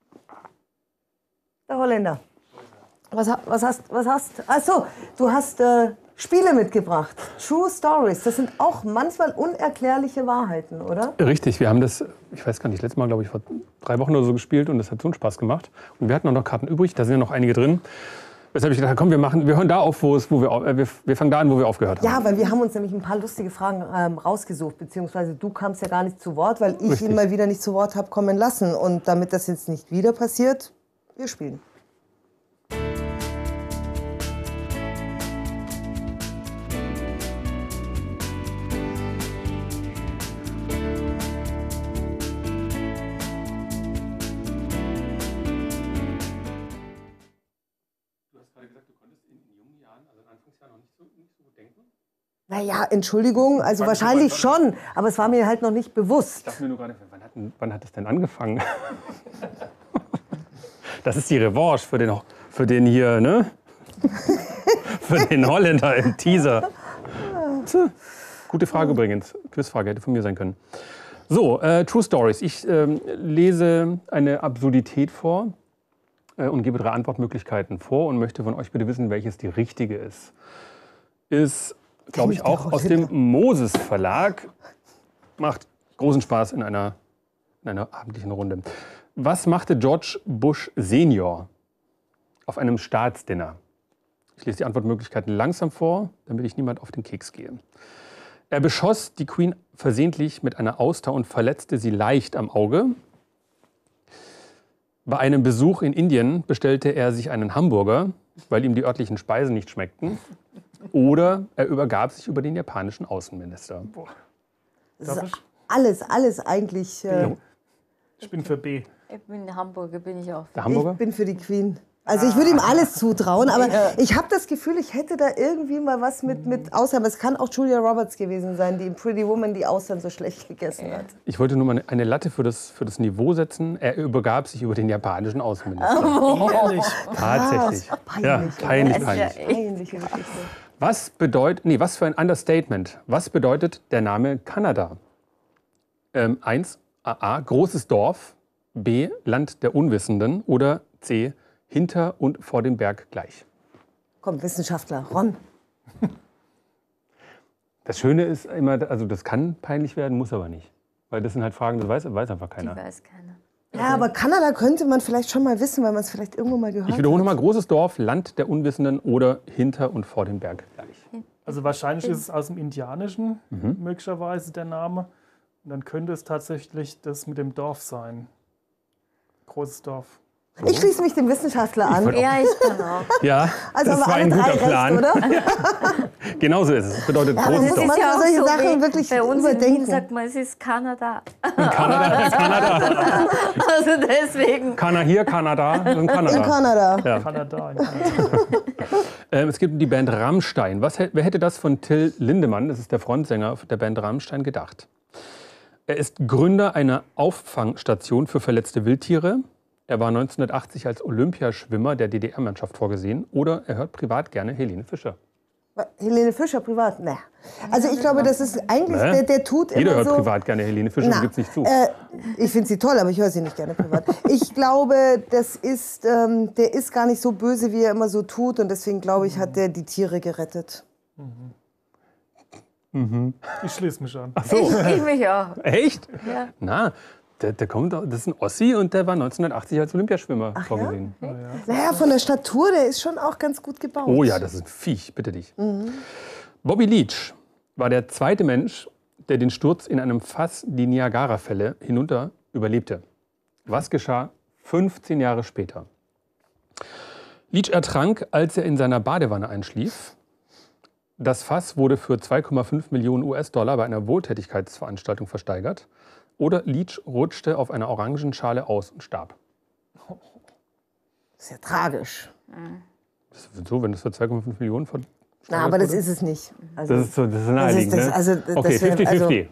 Der Holländer. Was hast? Achso, du hast Spiele mitgebracht. True Stories. Das sind auch manchmal unerklärliche Wahrheiten, oder? Richtig, wir haben das, ich weiß gar nicht, letztes Mal, glaube ich, vor 3 Wochen oder so gespielt und das hat so einen Spaß gemacht. Und wir hatten auch noch Karten übrig, da sind ja noch einige drin. Weshalb ich gedacht, komm, wir hören da auf, wir fangen da an, wo wir aufgehört haben. Ja, weil wir haben uns nämlich ein paar lustige Fragen rausgesucht, beziehungsweise du kamst ja gar nicht zu Wort, weil ich ihn mal wieder nicht zu Wort habe kommen lassen. Und damit das jetzt nicht wieder passiert, wir spielen. Naja, Entschuldigung, also wahrscheinlich schon, aber es war mir halt noch nicht bewusst. Ich dachte mir nur gerade, wann hat das denn angefangen? Das ist die Revanche für den hier, ne? für den Holländer im Teaser? Gute Frage übrigens. Quizfrage hätte von mir sein können. So, True Stories. Ich lese eine Absurdität vor und gebe 3 Antwortmöglichkeiten vor und möchte von euch bitte wissen, welches die richtige ist. Ist, glaube ich, auch aus dem Moses Verlag. Macht großen Spaß in einer abendlichen Runde. Was machte George Bush Senior auf einem Staatsdinner? Ich lese die Antwortmöglichkeiten langsam vor, damit ich niemand auf den Keks gehe. Er beschoss die Queen versehentlich mit einer Auster und verletzte sie leicht am Auge. Bei einem Besuch in Indien bestellte er sich einen Hamburger, weil ihm die örtlichen Speisen nicht schmeckten. Oder er übergab sich über den japanischen Außenminister. Boah. Das ist alles eigentlich. Ich bin für B. Ich bin Hamburger, bin ich auch. Der Hamburger? Ich bin für die Queen. Also ich würde ihm alles zutrauen, aber ich habe das Gefühl, ich hätte da irgendwie mal was mit Austern. Es kann auch Julia Roberts gewesen sein, die in Pretty Woman die Austern so schlecht gegessen hat. Ich wollte nur mal eine Latte für das Niveau setzen. Er übergab sich über den japanischen Außenminister. Ehrlich? Tatsächlich. Peinlich. Ja, peinlich. Peinliche Geschichte. Was für ein Understatement. Was bedeutet der Name Kanada? 1. A. Großes Dorf. B. Land der Unwissenden. Oder C. Hinter und vor dem Berg gleich. Komm, Wissenschaftler, Ron. Das Schöne ist immer, also das kann peinlich werden, muss aber nicht. Weil das sind halt Fragen, das weiß einfach keiner. Die weiß keiner. Ja, aber Kanada könnte man vielleicht schon mal wissen, weil man es vielleicht irgendwo mal gehört hat. Ich wiederhole nochmal, großes Dorf, Land der Unwissenden oder hinter und vor dem Berg gleich. Also wahrscheinlich ist es aus dem Indianischen möglicherweise der Name. Und dann könnte es tatsächlich das mit dem Dorf sein. Großes Dorf. Ich schließe mich dem Wissenschaftler an. Ja, ich kann auch. Ja, Also das haben war wir ein alle guter 3 Plan. recht, oder? Genauso ist es. Das bedeutet aber großes das Dorf. ist ja auch solche so Sachen wie wirklich bei uns überdenken. in Wien sagt man, es ist Kanada. Kanada. Also deswegen. Hier, Kanada. In Kanada. In Kanada. Ja. Kanada. Es gibt die Band Rammstein. Wer hätte das von Till Lindemann, das ist der Frontsänger der Band Rammstein, gedacht? Er ist Gründer einer Auffangstation für verletzte Wildtiere. Er war 1980 als Olympiaschwimmer der DDR-Mannschaft vorgesehen. Oder er hört privat gerne Helene Fischer. Helene Fischer privat? Ne. Also ich glaube, das ist eigentlich, der tut Jeder immer hört so... privat gerne Helene Fischer, das gibt es nicht zu. Ich finde sie toll, aber ich höre sie nicht gerne privat. Ich glaube, der ist gar nicht so böse, wie er immer so tut. Und deswegen, glaube ich, hat der die Tiere gerettet. Ich schließe mich an. Ach so. Ich mich auch. Echt? Ja. Na, der kommt, das ist ein Ossi und der war 1980 als Olympiaschwimmer vorgesehen. Ja? Naja, von der Statur, der ist schon auch ganz gut gebaut. Oh ja, das ist ein Viech, bitte dich. Bobby Leach war der zweite Mensch, der den Sturz in einem Fass die Niagara-Fälle hinunter überlebte. Was geschah 15 Jahre später? Leach ertrank, als er in seiner Badewanne einschlief. Das Fass wurde für 2,5 Millionen US-Dollar bei einer Wohltätigkeitsveranstaltung versteigert. Oder Leach rutschte auf einer Orangenschale aus und starb. Das ist ja tragisch. Das ist so, wenn das für 2,5 Millionen versteigert Na, aber das wurde? ist es nicht. Also, Das ist naheliegend, ne? also, Okay, 50-50.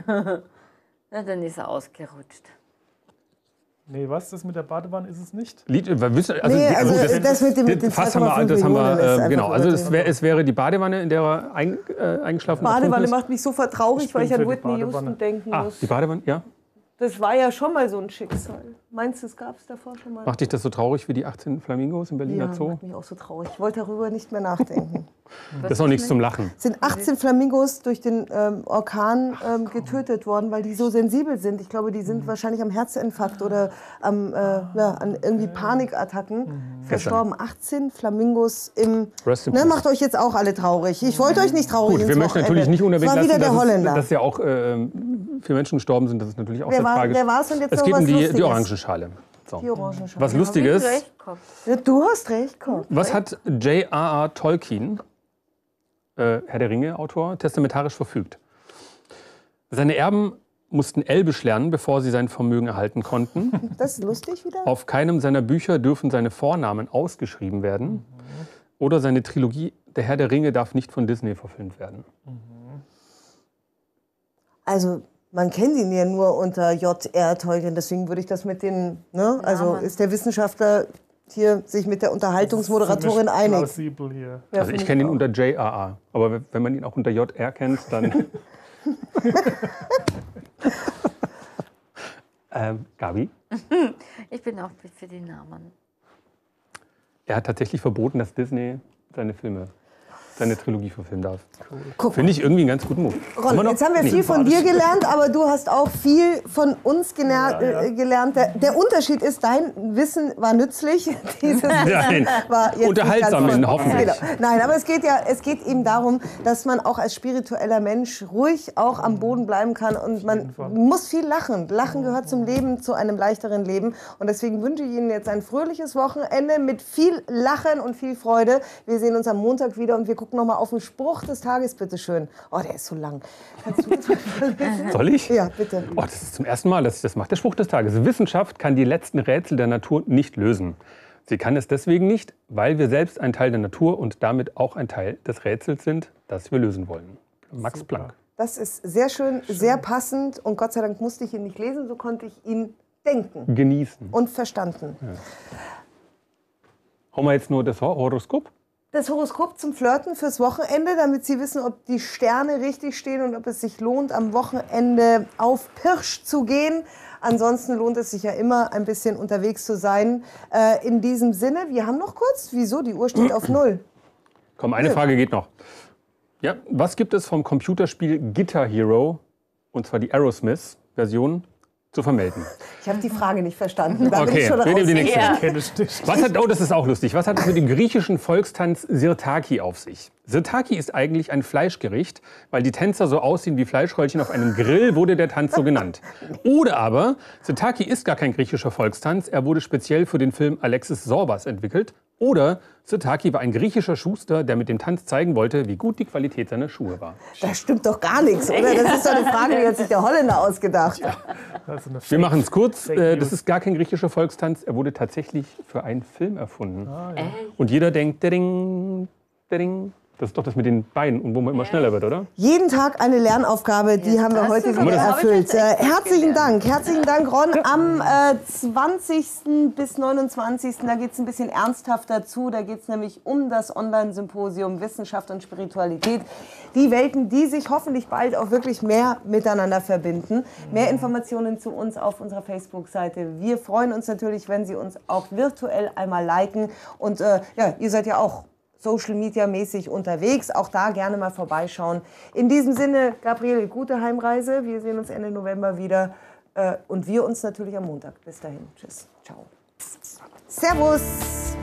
Na, dann ist er ausgerutscht. Nee, was? Das mit der Badewanne ist es nicht? nee, also das mit dem Fass haben wir, 2,5 das haben Millionen ist wir, einfach genau. Also übertrieben. es wäre die Badewanne, in der er eingeschlafen Badewanne ist. macht mich sofort traurig, Ich weil bin ich an für die Whitney Badewanne. Houston denken muss. Die Badewanne, ja. Das war ja schon mal so ein Schicksal. Meinst du, es gab es davor schon mal? Macht dich das so traurig wie die 18 Flamingos im Berliner Ja, Zoo? macht mich auch so traurig. Ich wollte darüber nicht mehr nachdenken. Das ist auch nichts zum Lachen. Es sind 18 Flamingos durch den Orkan getötet worden, weil die so sensibel sind. Ich glaube, die sind wahrscheinlich am Herzinfarkt oder an irgendwie Panikattacken verstorben. 18 Flamingos im... Rest in Ne, peace. macht euch jetzt auch alle traurig. Ich wollte euch nicht traurig Gut, wir ins möchten Wochenende. natürlich nicht unerwähnt Es war wieder lassen, der Holländer. dass ja auch viele Menschen gestorben sind. Das ist natürlich auch Wer sehr war- tragisch. wer war's und jetzt es noch geht um was die Lustiges? Orangenschale. So. Die Orangenschale. Was Lustiges. Recht gehabt. Ja, du hast recht, komm. Was hat J.R.R. Tolkien, Herr der Ringe-Autor, testamentarisch verfügt? Seine Erben mussten Elbisch lernen, bevor sie sein Vermögen erhalten konnten. Das ist lustig wieder. Auf keinem seiner Bücher dürfen seine Vornamen ausgeschrieben werden. Oder seine Trilogie Der Herr der Ringe darf nicht von Disney verfilmt werden. Also, man kennt ihn ja nur unter J.R. Tolkien, deswegen würde ich das mit den, ne? Also Namen. ist der Wissenschaftler hier sich mit der Unterhaltungsmoderatorin einigt. Plausibel hier. Ja, Also ich kenne ihn unter JAA, aber wenn man ihn auch unter JR kennt, dann... Gabi? Ich bin auch für die Namen. Er hat tatsächlich verboten, dass Disney seine Trilogie verfilmen darf. Cool. Finde ich irgendwie einen ganz guten Move. Ron, jetzt haben wir viel von dir gelernt, aber du hast auch viel von uns gelernt. Der Unterschied ist, dein Wissen war nützlich. Dieses Wissen war jetzt unterhaltsam, hoffentlich. Genau. Nein, aber es geht eben darum, dass man auch als spiritueller Mensch ruhig auch am Boden bleiben kann und man muss viel lachen. Lachen gehört zum Leben, zu einem leichteren Leben und deswegen wünsche ich Ihnen jetzt ein fröhliches Wochenende mit viel Lachen und viel Freude. Wir sehen uns am Montag wieder und wir gucken noch mal auf den Spruch des Tages, bitte schön. Oh, der ist so lang. Kannst du das mal vorlesen? Soll ich? Ja, bitte. Oh, das ist zum ersten Mal, dass ich das mache. Der Spruch des Tages. Wissenschaft kann die letzten Rätsel der Natur nicht lösen. Sie kann es deswegen nicht, weil wir selbst ein Teil der Natur und damit auch ein Teil des Rätsels sind, das wir lösen wollen. Max Planck. Das ist sehr schön, sehr passend und Gott sei Dank musste ich ihn nicht lesen, so konnte ich ihn denken. Genießen. Und verstanden. Ja. Haben wir jetzt nur das Horoskop? Das Horoskop zum Flirten fürs Wochenende, damit Sie wissen, ob die Sterne richtig stehen und ob es sich lohnt, am Wochenende auf Pirsch zu gehen. Ansonsten lohnt es sich ja immer, ein bisschen unterwegs zu sein. In diesem Sinne, wir haben noch kurz, wieso? Die Uhr steht auf 0. Komm, eine Frage geht noch. Ja, was gibt es vom Computerspiel Guitar Hero, und zwar die Aerosmith-Version, zu vermelden? Ich habe die Frage nicht verstanden. Da bin ich Okay, schon wir nehmen die raus. nächste. Das ist auch lustig. Was hat es mit dem griechischen Volkstanz Sirtaki auf sich? Sirtaki ist eigentlich ein Fleischgericht, weil die Tänzer so aussehen wie Fleischröllchen auf einem Grill, wurde der Tanz so genannt. Oder aber, Sirtaki ist gar kein griechischer Volkstanz, er wurde speziell für den Film Alexis Sorbas entwickelt. Oder Sirtaki war ein griechischer Schuster, der mit dem Tanz zeigen wollte, wie gut die Qualität seiner Schuhe war. Das stimmt doch gar nichts, oder? Das ist doch eine Frage, die hat sich der Holländer ausgedacht. Ja. Wir machen es kurz. Das ist gar kein griechischer Volkstanz. Er wurde tatsächlich für einen Film erfunden. Und jeder denkt, ding, ding. Das ist doch das mit den Beinen und wo man immer schneller wird, oder? Jeden Tag eine Lernaufgabe, die haben wir heute wieder erfüllt. Herzlichen Dank, Ron. Am 20. bis 29. da geht es ein bisschen ernsthafter zu. Da geht es nämlich um das Online-Symposium Wissenschaft und Spiritualität. Die Welten, die sich hoffentlich bald auch wirklich mehr miteinander verbinden. Mehr Informationen zu uns auf unserer Facebook-Seite. Wir freuen uns natürlich, wenn Sie uns auch virtuell einmal liken. Und ihr seid ja auch Social-Media-mäßig unterwegs. Auch da gerne mal vorbeischauen. In diesem Sinne, Gabriele, gute Heimreise. Wir sehen uns Ende November wieder. Und wir uns natürlich am Montag. Bis dahin. Tschüss. Ciao. Servus.